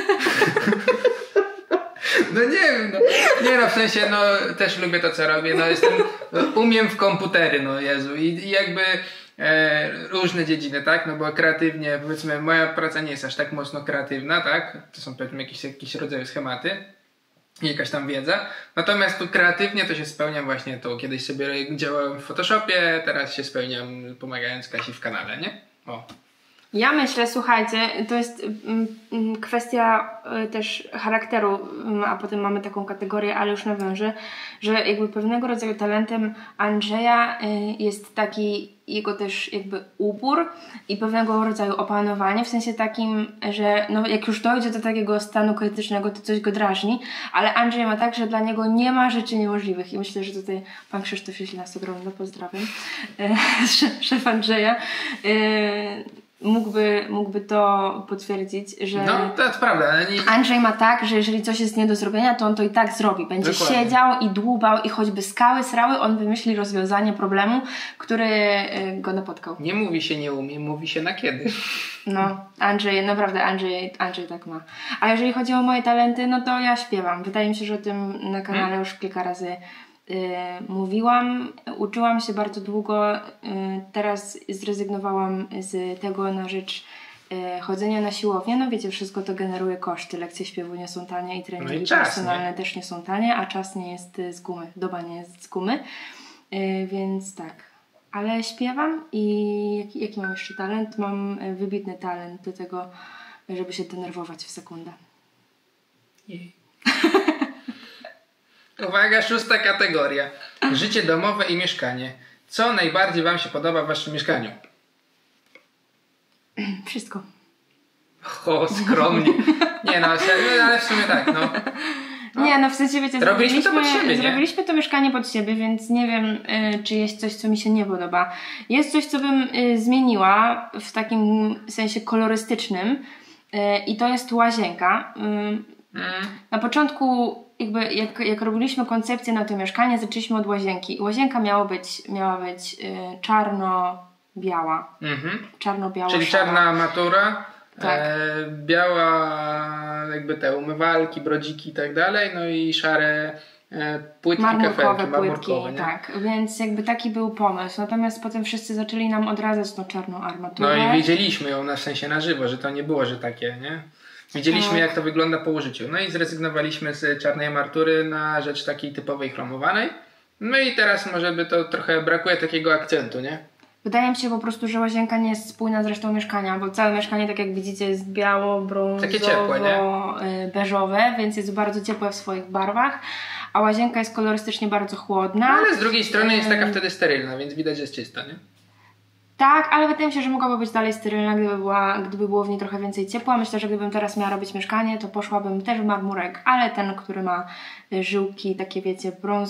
No nie wiem, no. Nie no, w sensie, no też lubię to, co robię, no jestem, no, umiem w komputery, no Jezu, i, i jakby e, różne dziedziny, tak, no bo kreatywnie, powiedzmy, moja praca nie jest aż tak mocno kreatywna, tak, to są powiedzmy jakieś, jakieś rodzaje schematy, jakaś tam wiedza, natomiast tu kreatywnie to się spełniam właśnie to, kiedyś sobie działałem w Photoshopie, teraz się spełniam pomagając Kasi w kanale, nie? O. Ja myślę, słuchajcie, to jest mm, mm, kwestia y, też charakteru, mm, a potem mamy taką kategorię, ale już nawiążę, że jakby pewnego rodzaju talentem Andrzeja y, jest taki jego też jakby upór i pewnego rodzaju opanowanie, w sensie takim, że no, jak już dojdzie do takiego stanu krytycznego, to coś go drażni, ale Andrzej ma tak, że dla niego nie ma rzeczy niemożliwych i myślę, że tutaj pan Krzysztof jeśli nas ogląda, pozdrawiam, y, szef, szef Andrzeja, y, Mógłby, mógłby to potwierdzić, że no, to jest prawda, ale nie... Andrzej ma tak, że jeżeli coś jest nie do zrobienia, to on to i tak zrobi. Będzie Dokładnie. Siedział i dłubał i choćby skały srały, on wymyśli rozwiązanie problemu, który go napotkał. Nie mówi się nie umie, mówi się na kiedy. No, Andrzej, naprawdę Andrzej, Andrzej tak ma. A jeżeli chodzi o moje talenty, no to ja śpiewam. Wydaje mi się, że o tym na kanale hmm? już kilka razy Yy, mówiłam, uczyłam się bardzo długo, yy, teraz zrezygnowałam z tego na rzecz yy, chodzenia na siłownię. No wiecie, wszystko to generuje koszty, lekcje śpiewu nie są tanie i treningi no personalne nie? też nie są tanie, a czas nie jest z gumy, doba nie jest z gumy, yy, więc tak. Ale śpiewam i jaki, jaki mam jeszcze talent? Mam wybitny talent do tego, żeby się denerwować w sekundę. Jej. Uwaga, szósta kategoria. Życie domowe i mieszkanie. Co najbardziej wam się podoba w waszym mieszkaniu? Wszystko. O, skromnie. Nie no, ale w sumie tak, no. no. Nie, no w sensie wiecie, robiliśmy to pod siebie, nie? Zrobiliśmy to mieszkanie pod siebie, więc nie wiem, y, czy jest coś, co mi się nie podoba. Jest coś, co bym y, zmieniła w takim sensie kolorystycznym y, i to jest łazienka. Y, mm. Na początku jakby jak, jak robiliśmy koncepcję na to mieszkanie, zaczęliśmy od łazienki. Łazienka miała być, miała być y, czarno-biała. Mhm. Czarno-biała. Czyli szara. Czarna armatura, tak. e, biała jakby te umywalki, brodziki i tak dalej, no i szare e, płytki, marmurkowe kafelki, marmurkowe, płytki, nie? tak. Więc jakby taki był pomysł. Natomiast potem wszyscy zaczęli nam odradzać tą czarną armaturę. No i widzieliśmy ją na sensie na żywo, że to nie było, że takie, nie? Widzieliśmy tak. jak to wygląda po użyciu. No i zrezygnowaliśmy z czarnej armatury na rzecz takiej typowej chromowanej. No i teraz może by to trochę brakuje takiego akcentu, nie? Wydaje mi się po prostu, że łazienka nie jest spójna z resztą mieszkania, bo całe mieszkanie, tak jak widzicie, jest biało, brązowo, beżowe, więc jest bardzo ciepłe w swoich barwach, a łazienka jest kolorystycznie bardzo chłodna. No ale z drugiej strony jest taka wtedy sterylna, więc widać, że jest czysta, nie? Tak, ale wydaje mi się, że mogłaby być dalej sterylna, gdyby, była, gdyby było w niej trochę więcej ciepła. Myślę, że gdybym teraz miała robić mieszkanie, to poszłabym też w marmurek, ale ten, który ma żyłki takie, wiecie,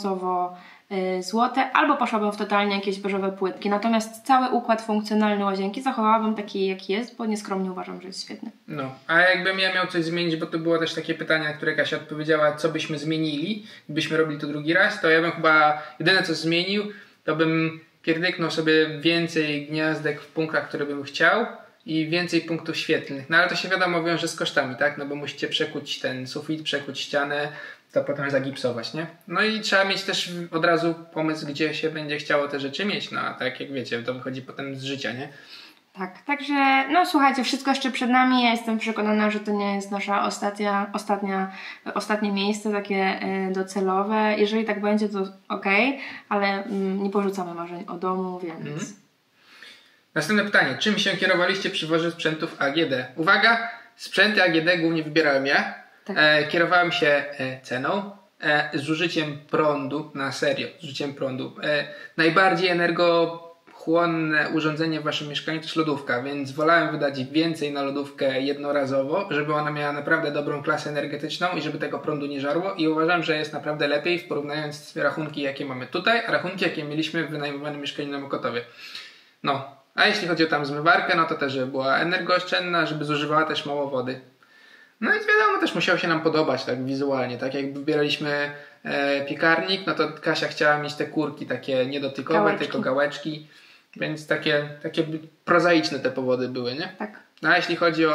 brązowo-złote, albo poszłabym w totalnie jakieś beżowe płytki. Natomiast cały układ funkcjonalny łazienki zachowałabym taki, jaki jest, bo nieskromnie uważam, że jest świetny. No, a jakbym ja miał coś zmienić, bo to było też takie pytanie, na które Kasia odpowiedziała, co byśmy zmienili, gdybyśmy robili to drugi raz, to ja bym chyba jedyne co zmienił, to bym pierdyknął sobie więcej gniazdek w punktach, które bym chciał i więcej punktów świetlnych. No ale to się wiadomo wiąże z kosztami, tak? No bo musicie przekuć ten sufit, przekuć ścianę, to potem zagipsować, nie? No i trzeba mieć też od razu pomysł, gdzie się będzie chciało te rzeczy mieć. No a tak jak wiecie, to wychodzi potem z życia, nie? Tak, także no słuchajcie, wszystko jeszcze przed nami. Ja jestem przekonana, że to nie jest nasza ostatnia, ostatnia, ostatnie miejsce takie y, docelowe. Jeżeli tak będzie, to okej, okay, ale mm, nie porzucamy marzeń o domu, więc... Mm. Następne pytanie. Czym się kierowaliście przy wyborze sprzętów A G D? Uwaga, sprzęty A G D głównie wybierałem ja. Tak. E, kierowałem się e, ceną, e, zużyciem prądu, na serio, zużyciem prądu. E, najbardziej energochłonne urządzenie w waszym mieszkaniu to jest lodówka, więc wolałem wydać więcej na lodówkę jednorazowo, żeby ona miała naprawdę dobrą klasę energetyczną i żeby tego prądu nie żarło, i uważam, że jest naprawdę lepiej w porównując z rachunki, jakie mamy tutaj, a rachunki, jakie mieliśmy w wynajmowanym mieszkaniu na Mokotowie. No, a jeśli chodzi o tam zmywarkę, no to też, żeby była energooszczędna, żeby zużywała też mało wody. No i wiadomo, też musiało się nam podobać tak wizualnie, tak jak wybieraliśmy e, piekarnik, no to Kasia chciała mieć te kurki takie niedotykowe, gałeczki. Tylko gałeczki, więc takie, takie prozaiczne te powody były, nie? Tak. No a jeśli chodzi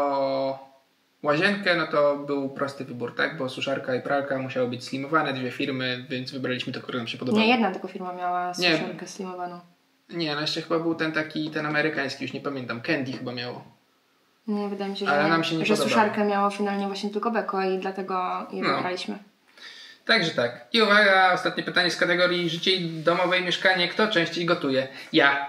o łazienkę, no to był prosty wybór, tak? Bo suszarka i pralka musiały być slimowane, dwie firmy, więc wybraliśmy to, które nam się podobało. Nie, jedna tylko firma miała suszarkę nie. slimowaną. Nie, no jeszcze chyba był ten taki, ten amerykański, już nie pamiętam, Candy chyba miało. Nie, wydaje mi się, że, Ale nie, nam się nie że podobało. Suszarkę miało finalnie właśnie tylko Beko i dlatego je no. wybraliśmy. Także tak. I uwaga, ostatnie pytanie z kategorii życie domowe i mieszkanie. Kto częściej gotuje? Ja.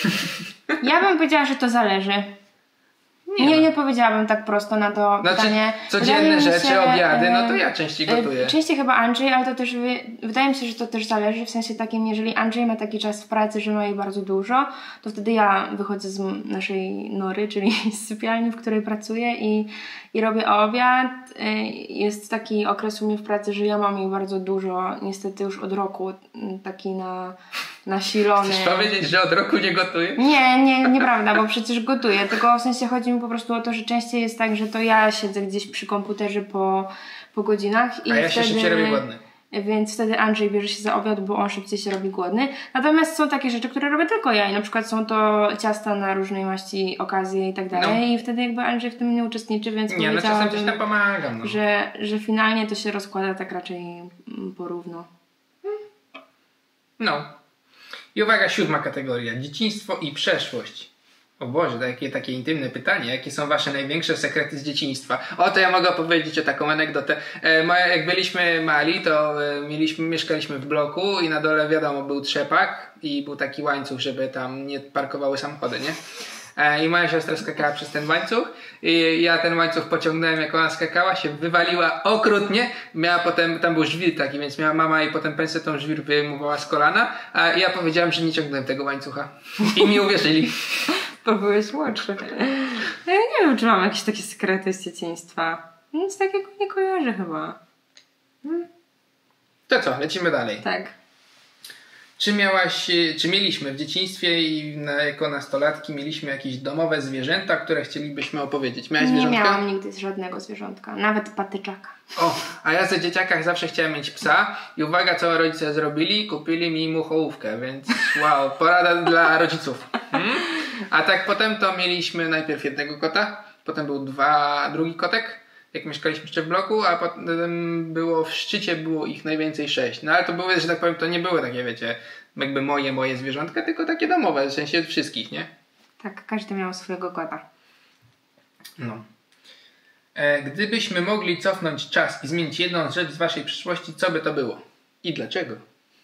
Ja bym powiedziała, że to zależy. Nie, nie, nie powiedziałabym tak prosto na to znaczy, pytanie. Codzienne rzeczy, się, obiady, no to ja częściej gotuję. Częściej chyba Andrzej, ale to też wydaje mi się, że to też zależy, w sensie takim, jeżeli Andrzej ma taki czas w pracy, że ma jej bardzo dużo, to wtedy ja wychodzę z naszej nory, czyli z sypialni, w której pracuję i, i robię obiad. Jest taki okres u mnie w pracy, że ja mam jej bardzo dużo, niestety już od roku, taki na... nasilony. Chcesz powiedzieć, że od roku nie gotuję? Nie, nie, nieprawda, bo przecież gotuję, tylko w sensie chodzi mi po prostu o to, że częściej jest tak, że to ja siedzę gdzieś przy komputerze po, po godzinach i a ja wtedy, się szybciej robię głodny. Więc wtedy Andrzej bierze się za obiad, bo on szybciej się robi głodny. Natomiast są takie rzeczy, które robię tylko ja i na przykład są to ciasta na różnej maści, okazje i tak dalej no. i wtedy jakby Andrzej w tym nie uczestniczy, więc nie, no czasem coś tam pomagam. No. Że, że finalnie to się rozkłada tak raczej porówno. No. I uwaga, siódma kategoria. Dzieciństwo i przeszłość. O Boże, takie, takie intymne pytanie. Jakie są wasze największe sekrety z dzieciństwa? O, to ja mogę opowiedzieć o taką anegdotę. E, moja, jak byliśmy mali, to e, mieliśmy, mieszkaliśmy w bloku i na dole wiadomo był trzepak i był taki łańcuch, żeby tam nie parkowały samochody, nie? E, I moja siostra skakała przez ten łańcuch i ja ten łańcuch pociągnąłem, jak ona skakała, się wywaliła okrutnie, miała potem, tam był żwir taki, więc miała mama i potem pensetą żwir wyjmowała z kolana, a ja powiedziałem, że nie ciągnąłem tego łańcucha i mi uwierzyli. Bo byłeś młodszy. Ja nie wiem, czy mam jakieś takie sekrety z dzieciństwa. Nic takiego nie kojarzę chyba. Hmm. To co, lecimy dalej. Tak. Czy miałaś, czy mieliśmy w dzieciństwie i na, jako nastolatki mieliśmy jakieś domowe zwierzęta, które chcielibyśmy opowiedzieć? Miałaś nie zwierzątka? Nie miałam nigdy żadnego zwierzątka, nawet patyczaka. O, a ja za dzieciakach zawsze chciałem mieć psa i uwaga, co rodzice zrobili? Kupili mi muchołówkę, więc wow, porada dla rodziców. Hmm? A tak potem to mieliśmy najpierw jednego kota, potem był dwa, drugi kotek, jak mieszkaliśmy jeszcze w bloku, a potem było w szczycie było ich najwięcej sześć. No ale to były, że tak powiem, to nie były takie, wiecie, jakby moje, moje zwierzątka, tylko takie domowe, w sensie wszystkich, nie? Tak, każdy miał swojego kota. No. E, gdybyśmy mogli cofnąć czas i zmienić jedną rzecz z waszej przyszłości, co by to było? I dlaczego?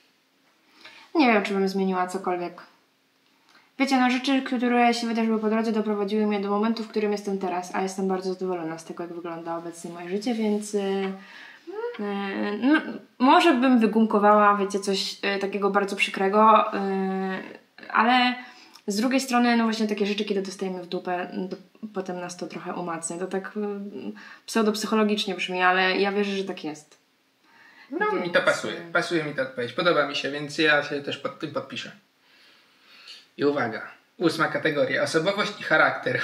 Nie wiem, czy bym zmieniła cokolwiek. Wiecie, no rzeczy, które się wydarzyły po drodze, doprowadziły mnie do momentu, w którym jestem teraz, a jestem bardzo zadowolona z tego, jak wygląda obecnie moje życie, więc yy, yy, no, może bym wygumkowała, wiecie, coś yy, takiego bardzo przykrego, yy, ale z drugiej strony, no właśnie takie rzeczy, kiedy dostajemy w dupę, to potem nas to trochę umacnia. To tak yy, pseudopsychologicznie brzmi, ale ja wierzę, że tak jest. No więc... mi to pasuje, pasuje mi ta odpowiedź, podoba mi się, więc ja się też pod tym podpiszę. I uwaga, ósma kategoria, osobowość i charakter.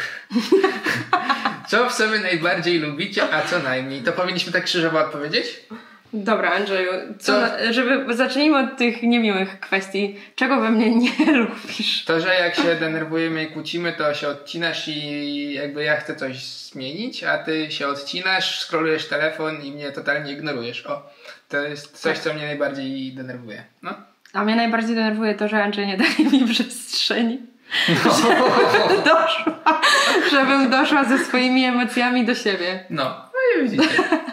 Co w sobie najbardziej lubicie, a co najmniej? To powinniśmy tak krzyżowo odpowiedzieć? Dobra, Andrzeju, co, co? Żeby zacznijmy od tych niemiłych kwestii. Czego we mnie nie lubisz? To, że jak się denerwujemy i kłócimy, to się odcinasz i jakby ja chcę coś zmienić, a ty się odcinasz, scrollujesz telefon i mnie totalnie ignorujesz. O, to jest coś, co mnie najbardziej denerwuje. No. A mnie najbardziej denerwuje to, że Andrzej nie daje mi przestrzeni. No. Żebym, doszła, żebym doszła ze swoimi emocjami do siebie. No, no i widzicie.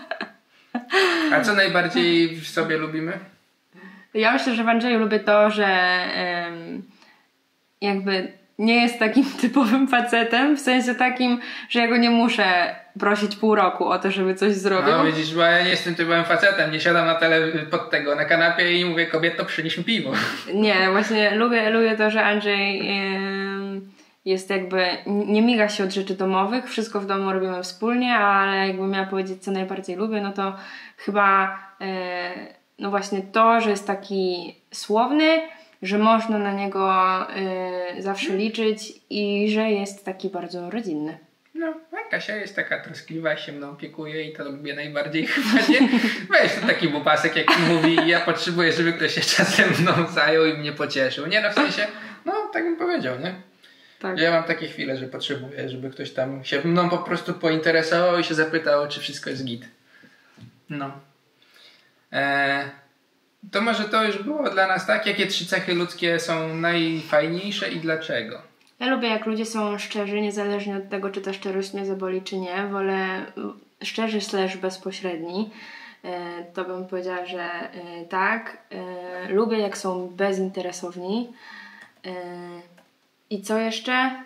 A co najbardziej w sobie lubimy? Ja myślę, że w Andrzeju lubię to, że um, jakby nie jest takim typowym facetem, w sensie takim, że ja go nie muszę prosić pół roku o to, żeby coś zrobił. No widzisz, bo ja nie jestem typowym facetem, nie siadam na tele pod tego, na kanapie i mówię, kobieto, przynieś mi piwo. Nie, właśnie lubię, lubię to, że Andrzej yy, jest jakby, nie miga się od rzeczy domowych, wszystko w domu robimy wspólnie, ale jakbym miała powiedzieć, co najbardziej lubię, no to chyba yy, no właśnie to, że jest taki słowny, że można na niego yy, zawsze liczyć i że jest taki bardzo rodzinny. No, a Kasia jest taka troskliwa, się mną opiekuje i to lubię najbardziej chyba, nie? Weź to taki bubasek, jak mówi, ja potrzebuję, żeby ktoś się czasem mną zajął i mnie pocieszył. Nie, no w sensie, no tak bym powiedział, nie? Tak. Ja mam takie chwile, że potrzebuję, żeby ktoś tam się mną po prostu pointeresował i się zapytał, czy wszystko jest git. No. Eee, to może to już było dla nas tak, jakie trzy cechy ludzkie są najfajniejsze i dlaczego? Ja lubię, jak ludzie są szczerzy, niezależnie od tego, czy ta szczerość mnie zaboli, czy nie. Wolę szczerzy slash bezpośredni. To bym powiedziała, że tak. Lubię, jak są bezinteresowni. I co jeszcze?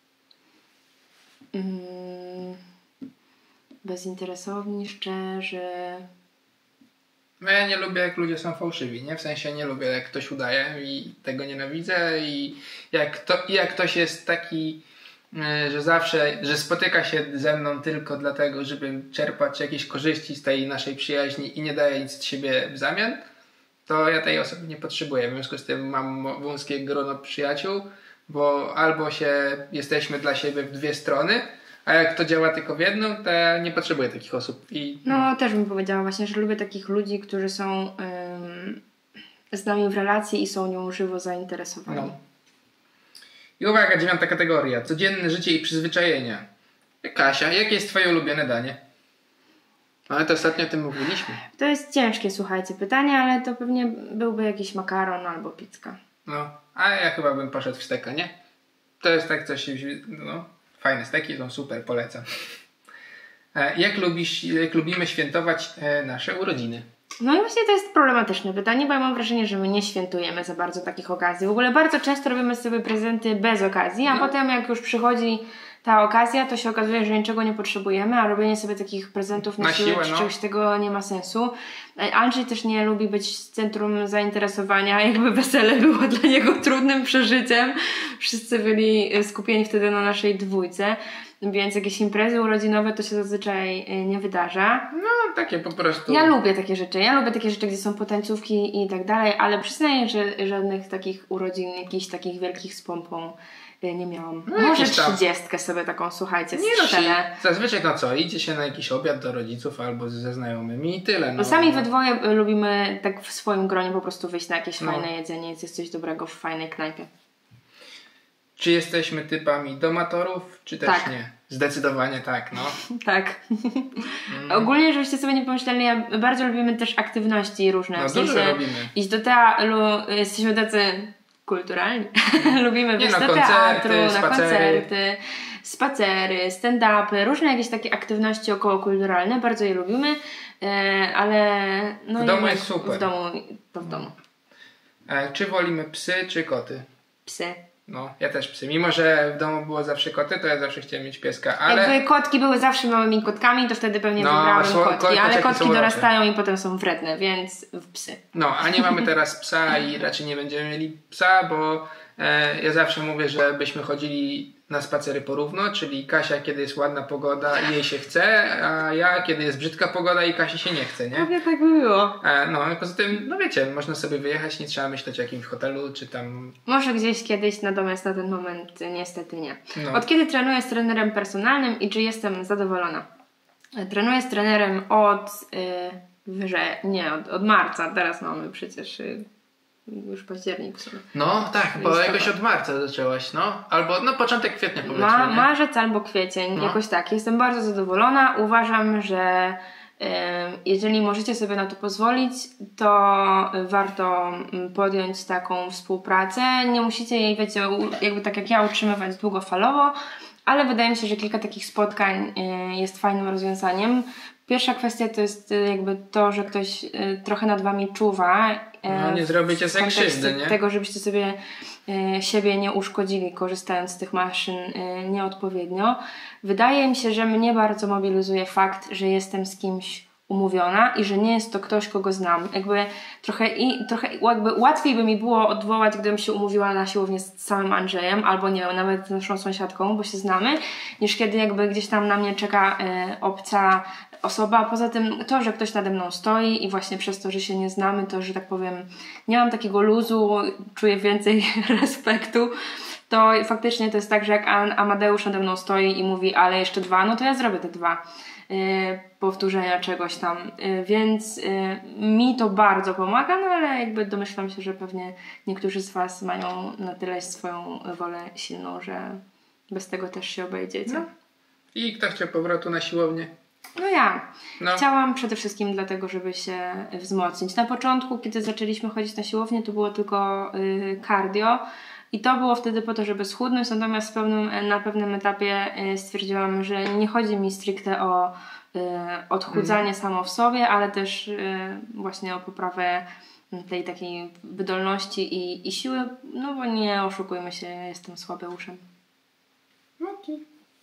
Bezinteresowni, szczerzy... No ja nie lubię, jak ludzie są fałszywi, nie? W sensie nie lubię, jak ktoś udaje i tego nienawidzę i jak, to, i jak ktoś jest taki, że zawsze, że spotyka się ze mną tylko dlatego, żeby czerpać jakieś korzyści z tej naszej przyjaźni i nie daje nic z siebie w zamian, to ja tej osoby nie potrzebuję. W związku z tym mam wąskie grono przyjaciół, bo albo się jesteśmy dla siebie w dwie strony, a jak to działa tylko w jedną, to ja nie potrzebuję takich osób. I, no. no też bym powiedziała właśnie, że lubię takich ludzi, którzy są ym, z nami w relacji i są nią żywo zainteresowani. No. I uwaga, dziewiąta kategoria. Codzienne życie i przyzwyczajenia. Kasia, jakie jest twoje ulubione danie? Ale to ostatnio o tym mówiliśmy. To jest ciężkie, słuchajcie, pytanie, ale to pewnie byłby jakiś makaron albo pizzka. No, a ja chyba bym poszedł w steka, nie? To jest tak coś, no... Fajne steki, są super, polecam. Jak, lubisz, jak lubimy świętować nasze urodziny? No i właśnie to jest problematyczne pytanie, bo ja mam wrażenie, że my nie świętujemy za bardzo takich okazji. W ogóle bardzo często robimy sobie prezenty bez okazji, a no. potem jak już przychodzi ta okazja, to się okazuje, że niczego nie potrzebujemy, a robienie sobie takich prezentów na, na siłę, siłę czy no. czegoś tego nie ma sensu. Andrzej też nie lubi być centrum zainteresowania, jakby wesele było dla niego trudnym przeżyciem. Wszyscy byli skupieni wtedy na naszej dwójce, więc jakieś imprezy urodzinowe to się zazwyczaj nie wydarza. No, takie po prostu. Ja lubię takie rzeczy, ja lubię takie rzeczy, gdzie są potańcówki i tak dalej, ale przyznaję, że żadnych takich urodzin, jakichś takich wielkich z pompą nie miałam. No, może trzydziestkę sobie taką, słuchajcie, strzelę. Nie, no, zazwyczaj na co? Idzie się na jakiś obiad do rodziców albo ze znajomymi i tyle. No, no sami no. we dwoje lubimy tak w swoim gronie po prostu wyjść na jakieś no. fajne jedzenie, jest coś dobrego w fajnej knajpie. Czy jesteśmy typami domatorów, czy też tak. nie? Zdecydowanie tak, no. tak. Mm. Ogólnie, żebyście sobie nie pomyśleli, ja bardzo lubimy też aktywności różne. No w sensie dużo robimy. Iść do teatru, jesteśmy tacy kulturalni. lubimy wyjść do teatru, koncerty, na spacery. koncerty, spacery, stand-upy, różne jakieś takie aktywności okołokulturalne, bardzo je lubimy, ale no w domu jest super. W domu, to w domu. E, czy wolimy psy, czy koty? Psy. No, ja też psy. Mimo, że w domu było zawsze koty, to ja zawsze chciałem mieć pieska, ale... Jakby kotki były zawsze małymi kotkami, to wtedy pewnie no, wybrałem sło- kotki, ale kotki dorastają urocze. i potem są wredne, więc w psy. No, a nie mamy teraz psa i raczej nie będziemy mieli psa, bo e, ja zawsze mówię, żebyśmy chodzili na spacery porówno, czyli Kasia, kiedy jest ładna pogoda i jej się chce, a ja, kiedy jest brzydka pogoda i Kasi się nie chce, nie? Pewnie tak by było. E, no, i poza tym, no wiecie, można sobie wyjechać, nie trzeba myśleć o jakimś hotelu, czy tam... Może gdzieś kiedyś, natomiast na ten moment niestety nie. No. Od kiedy trenuję z trenerem personalnym i czy jestem zadowolona? Trenuję z trenerem od yy, wyżej, nie, od, od marca, teraz mamy przecież... Yy, już październik w sumie. No tak, bo jakoś od marca zaczęłaś, no. Albo no początek kwietnia powiedzmy. Ma, marzec albo kwiecień, no. Jakoś tak. Jestem bardzo zadowolona. Uważam, że y, jeżeli możecie sobie na to pozwolić, to warto podjąć taką współpracę. Nie musicie jej, wiecie, jakby tak jak ja, utrzymywać długofalowo, ale wydaje mi się, że kilka takich spotkań y, jest fajnym rozwiązaniem. Pierwsza kwestia to jest jakby to, że ktoś trochę nad wami czuwa. No nie zrobicie sobie krzywdy, nie? Tego, żebyście sobie siebie nie uszkodzili, korzystając z tych maszyn nieodpowiednio. Wydaje mi się, że mnie bardzo mobilizuje fakt, że jestem z kimś umówiona i że nie jest to ktoś, kogo znam. Jakby trochę, i, trochę jakby łatwiej by mi było odwołać, gdybym się umówiła na siłownię z samym Andrzejem, albo nie, nawet z naszą sąsiadką, bo się znamy, niż kiedy jakby gdzieś tam na mnie czeka e, obca osoba. Poza tym to, że ktoś nade mną stoi i właśnie przez to, że się nie znamy, to, że tak powiem, nie mam takiego luzu, czuję więcej respektu, to faktycznie to jest tak, że jak Amadeusz nade mną stoi i mówi, ale jeszcze dwa, no to ja zrobię te dwa yy, powtórzenia czegoś tam, yy, więc yy, mi to bardzo pomaga, no ale jakby domyślam się, że pewnie niektórzy z was mają na tyle swoją wolę silną, że bez tego też się obejdziecie. No. I kto chciał powrotu na siłownię? No ja. No. Chciałam przede wszystkim dlatego, żeby się wzmocnić. Na początku, kiedy zaczęliśmy chodzić na siłownię, to było tylko yy, cardio i to było wtedy po to, żeby schudnąć, natomiast w pewnym, na pewnym etapie yy, stwierdziłam, że nie chodzi mi stricte o yy, odchudzanie mm. samo w sobie, ale też yy, właśnie o poprawę tej takiej wydolności i, i siły, no bo nie oszukujmy się, jestem słabeuszem. Okay.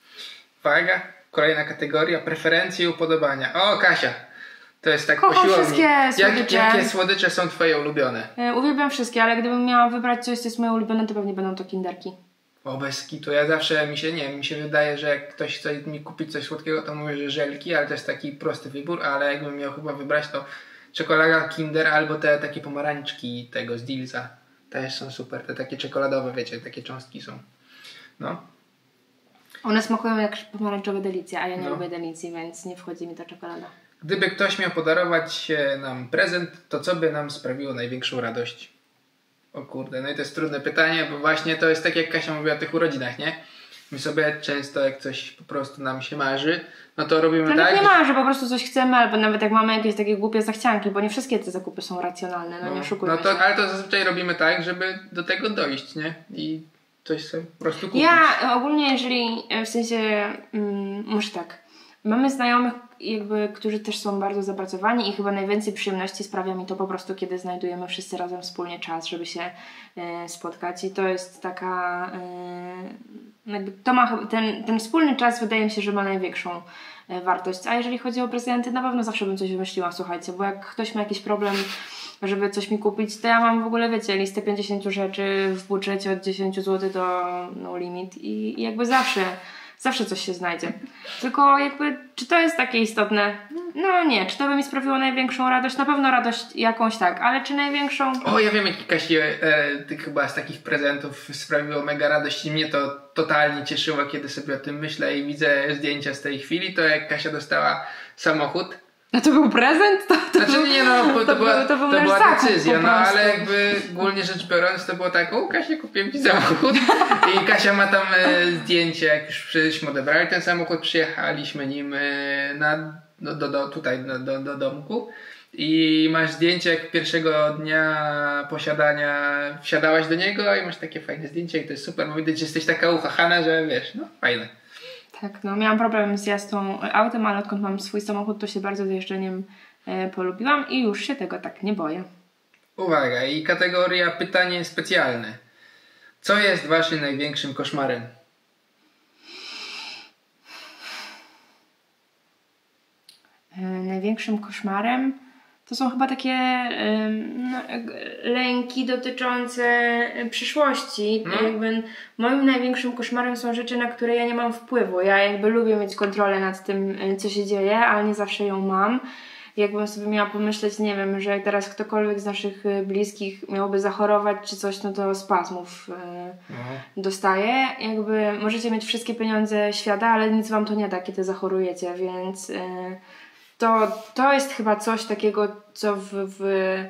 Uwaga. Kolejna kategoria, preferencje i upodobania. O, Kasia, to jest tak po siłowni. Wszystkie słodycze. Jak, jakie słodycze są twoje ulubione? Yy, uwielbiam wszystkie, ale gdybym miała wybrać coś, co jest moje ulubione, to pewnie będą to kinderki. O, bez kitu. Ja zawsze mi się, nie mi się wydaje, że jak ktoś chce mi kupić coś słodkiego, to mówię, że żelki, ale to jest taki prosty wybór, ale jakbym miał chyba wybrać, to czekolada Kinder albo te takie pomarańczki tego z Dealsa. Też są super, te takie czekoladowe, wiecie, takie cząstki są. No. One smakują jak pomarańczowe delicje, a ja nie no. lubię delicji, więc nie wchodzi mi ta czekolada. Gdyby ktoś miał podarować nam prezent, to co by nam sprawiło największą radość? O kurde, no i to jest trudne pytanie, bo właśnie to jest tak, jak Kasia mówiła o tych urodzinach, nie? My sobie często, jak coś po prostu nam się marzy, no to robimy no tak... nie marzy, po prostu coś chcemy, albo nawet jak mamy jakieś takie głupie zachcianki, bo nie wszystkie te zakupy są racjonalne, no, no nie oszukujmy no to, się. Ale to zazwyczaj robimy tak, żeby do tego dojść, nie? I coś sobie po prostu kupić. Ja ogólnie, jeżeli w sensie, mm, może tak, mamy znajomych jakby, którzy też są bardzo zapracowani i chyba najwięcej przyjemności sprawia mi to po prostu, kiedy znajdujemy wszyscy razem wspólnie czas, żeby się e, spotkać i to jest taka e, jakby to ma, ten, ten wspólny czas wydaje mi się, że ma największą e, wartość, a jeżeli chodzi o prezenty, na pewno zawsze bym coś wymyśliła, słuchajcie, bo jak ktoś ma jakiś problem, żeby coś mi kupić, to ja mam w ogóle, wiecie, listę pięćdziesiąt rzeczy w budżecie od dziesięć złotych do no limit i, i jakby zawsze Zawsze coś się znajdzie. Tylko jakby, czy to jest takie istotne? No nie. Czy to by mi sprawiło największą radość? Na pewno radość jakąś tak, ale czy największą? O, ja wiem, jaki Kasi e, ty chyba z takich prezentów sprawiło mega radość i mnie to totalnie cieszyło, kiedy sobie o tym myślę i widzę zdjęcia z tej chwili, to jak Kasia dostała samochód. A to był prezent? To, to znaczy był, nie no, to, to, była, to, był to była decyzja, no ale prostu. jakby ogólnie rzecz biorąc to było tak, o Kasia, kupiłem ci samochód i Kasia ma tam e, zdjęcie, jak już przyszliśmy odebrali ten samochód, przyjechaliśmy nim e, na, do, do, do, tutaj do, do, do domku i masz zdjęcie jak pierwszego dnia posiadania wsiadałaś do niego i masz takie fajne zdjęcie i to jest super, bo widać, że jesteś taka uchachana, że wiesz, no fajne. Tak, no miałam problem z jazdą autem, ale odkąd mam swój samochód, to się bardzo z jeżdżeniem e, polubiłam i już się tego tak nie boję. Uwaga, i kategoria pytanie specjalne. Co jest waszym największym koszmarem? E, największym koszmarem to są chyba takie e, no, lęki dotyczące przyszłości. No. Jakby moim największym koszmarem są rzeczy, na które ja nie mam wpływu. Ja jakby lubię mieć kontrolę nad tym, co się dzieje, ale nie zawsze ją mam. Jakbym sobie miała pomyśleć, nie wiem, że teraz ktokolwiek z naszych bliskich miałby zachorować czy coś, no to spazmów e, dostaje. Jakby możecie mieć wszystkie pieniądze świata, ale nic wam to nie da, kiedy zachorujecie, więc e, to, to jest chyba coś takiego, co w, w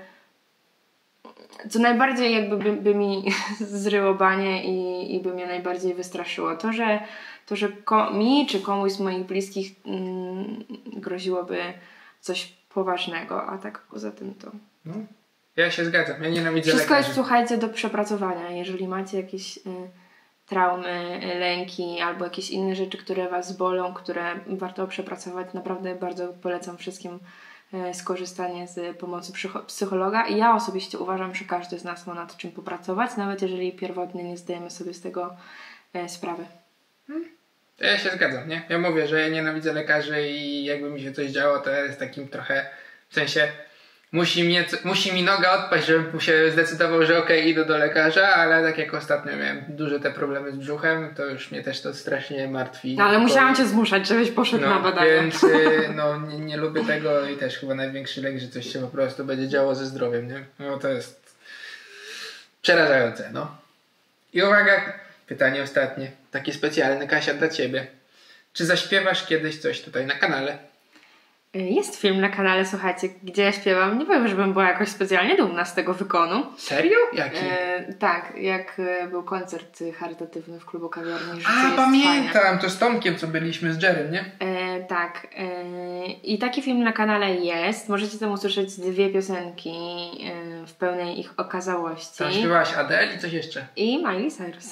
co najbardziej jakby by, by mi zryło banie i, i by mnie najbardziej wystraszyło. To, że, to, że ko- mi czy komuś z moich bliskich mm, groziłoby coś poważnego, a tak poza tym to... No, ja się zgadzam, ja nienawidzę Wszystko lekarzy. jest, słuchajcie, do przepracowania. Jeżeli macie jakieś y, traumy, lęki albo jakieś inne rzeczy, które Was bolą, które warto przepracować. Naprawdę bardzo polecam wszystkim skorzystanie z pomocy psychologa i ja osobiście uważam, że każdy z nas ma nad czym popracować, nawet jeżeli pierwotnie nie zdajemy sobie z tego sprawy. Hmm. Ja się zgadzam, nie? Ja mówię, że ja nienawidzę lekarzy i jakby mi się coś działo, to jest takim trochę, w sensie musi, mnie, musi mi noga odpaść, żebym się zdecydował, że okej, okay, idę do lekarza, ale tak jak ostatnio miałem duże te problemy z brzuchem, to już mnie też to strasznie martwi. No ale tylko musiałam cię zmuszać, żebyś poszedł no, na badania. Więc no, nie, nie lubię tego i też chyba największy lek, że coś się po prostu będzie działo ze zdrowiem, nie? No to jest przerażające, no. I uwaga, pytanie ostatnie, takie specjalne, Kasia, dla Ciebie. Czy zaśpiewasz kiedyś coś tutaj na kanale? Jest film na kanale, słuchajcie, gdzie ja śpiewam. Nie powiem, żebym była jakoś specjalnie dumna z tego wykonu. Serio? Jaki? E, tak, jak był koncert charytatywny w klubu kawiarni. A, pamiętam, fajne. To z Tomkiem, co byliśmy z Jerem, nie? E, tak. E, I taki film na kanale jest. Możecie tam usłyszeć dwie piosenki e, w pełnej ich okazałości. Tam śpiewałaś Adele i coś jeszcze. I Miley Cyrus.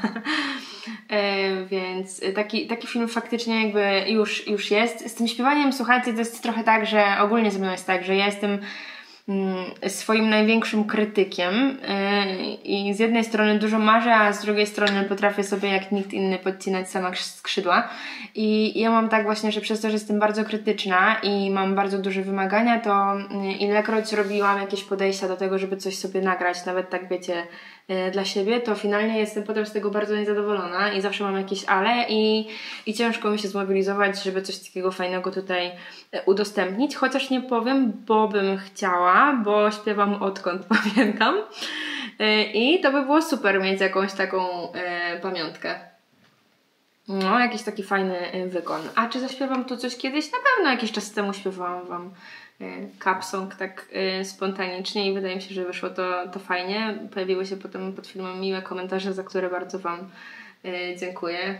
e, więc taki, taki film faktycznie jakby już, już jest. Z tym śpiewaniem, słuchajcie, to jest trochę tak, że ogólnie ze mną jest tak, że ja jestem mm, swoim największym krytykiem yy, i z jednej strony dużo marzę, a z drugiej strony potrafię sobie jak nikt inny podcinać sama skrzydła i ja mam tak właśnie, że przez to, że jestem bardzo krytyczna i mam bardzo duże wymagania, to yy, ilekroć robiłam jakieś podejścia do tego, żeby coś sobie nagrać, nawet tak wiecie, dla siebie, to finalnie jestem potem z tego bardzo niezadowolona i zawsze mam jakieś ale i, i ciężko mi się zmobilizować, żeby coś takiego fajnego tutaj udostępnić, chociaż nie powiem, bo bym chciała, bo śpiewam odkąd pamiętam i to by było super mieć jakąś taką e, pamiątkę. No, jakiś taki fajny wykon. A czy zaśpiewam tu coś kiedyś? Na pewno jakiś czas temu śpiewałam Wam Cup Song tak y, spontanicznie i wydaje mi się, że wyszło to, to fajnie. Pojawiły się potem pod filmem miłe komentarze, za które bardzo Wam y, dziękuję.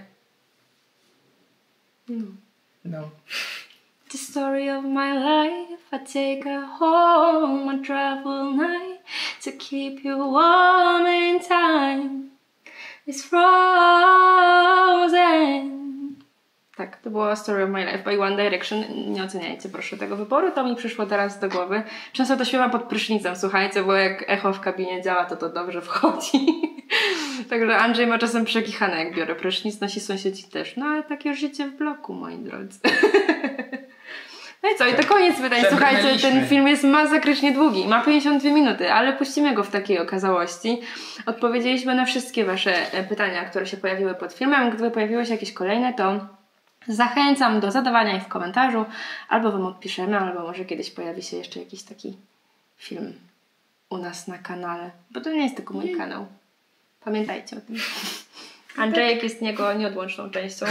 No. No. The story of my life, I take her home, I travel night to keep you warm in time. It's frozen. Tak, to była Story of My Life by One Direction. Nie oceniajcie proszę tego wyboru, to mi przyszło teraz do głowy. Często to śpiewam pod prysznicem, słuchajcie, bo jak echo w kabinie działa, to to dobrze wchodzi. Także Andrzej ma czasem przekichane, jak biorę prysznic, nasi sąsiedzi też. No ale takie życie w bloku, moi drodzy. No i co, i to koniec pytań. Słuchajcie, ten film jest masakrycznie długi, ma pięćdziesiąt dwie minuty, ale puścimy go w takiej okazałości. Odpowiedzieliśmy na wszystkie Wasze pytania, które się pojawiły pod filmem. Gdyby pojawiły się jakieś kolejne, to zachęcam do zadawania ich w komentarzu, albo Wam odpiszemy, albo może kiedyś pojawi się jeszcze jakiś taki film u nas na kanale, bo to nie jest tylko mój kanał. Pamiętajcie o tym. Andrzejek jest niego nieodłączną częścią.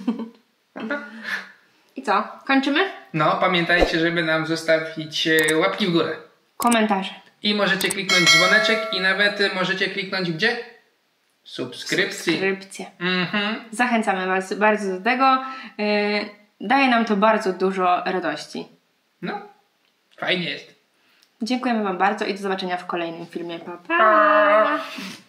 I co? Kończymy? No, pamiętajcie, żeby nam zostawić łapki w górę. Komentarze. I możecie kliknąć dzwoneczek i nawet możecie kliknąć gdzie? Subskrypcji. Subskrypcje. Mhm. Zachęcamy Was bardzo do tego. Yy, daje nam to bardzo dużo radości. No, fajnie jest. Dziękujemy Wam bardzo i do zobaczenia w kolejnym filmie. Pa, pa!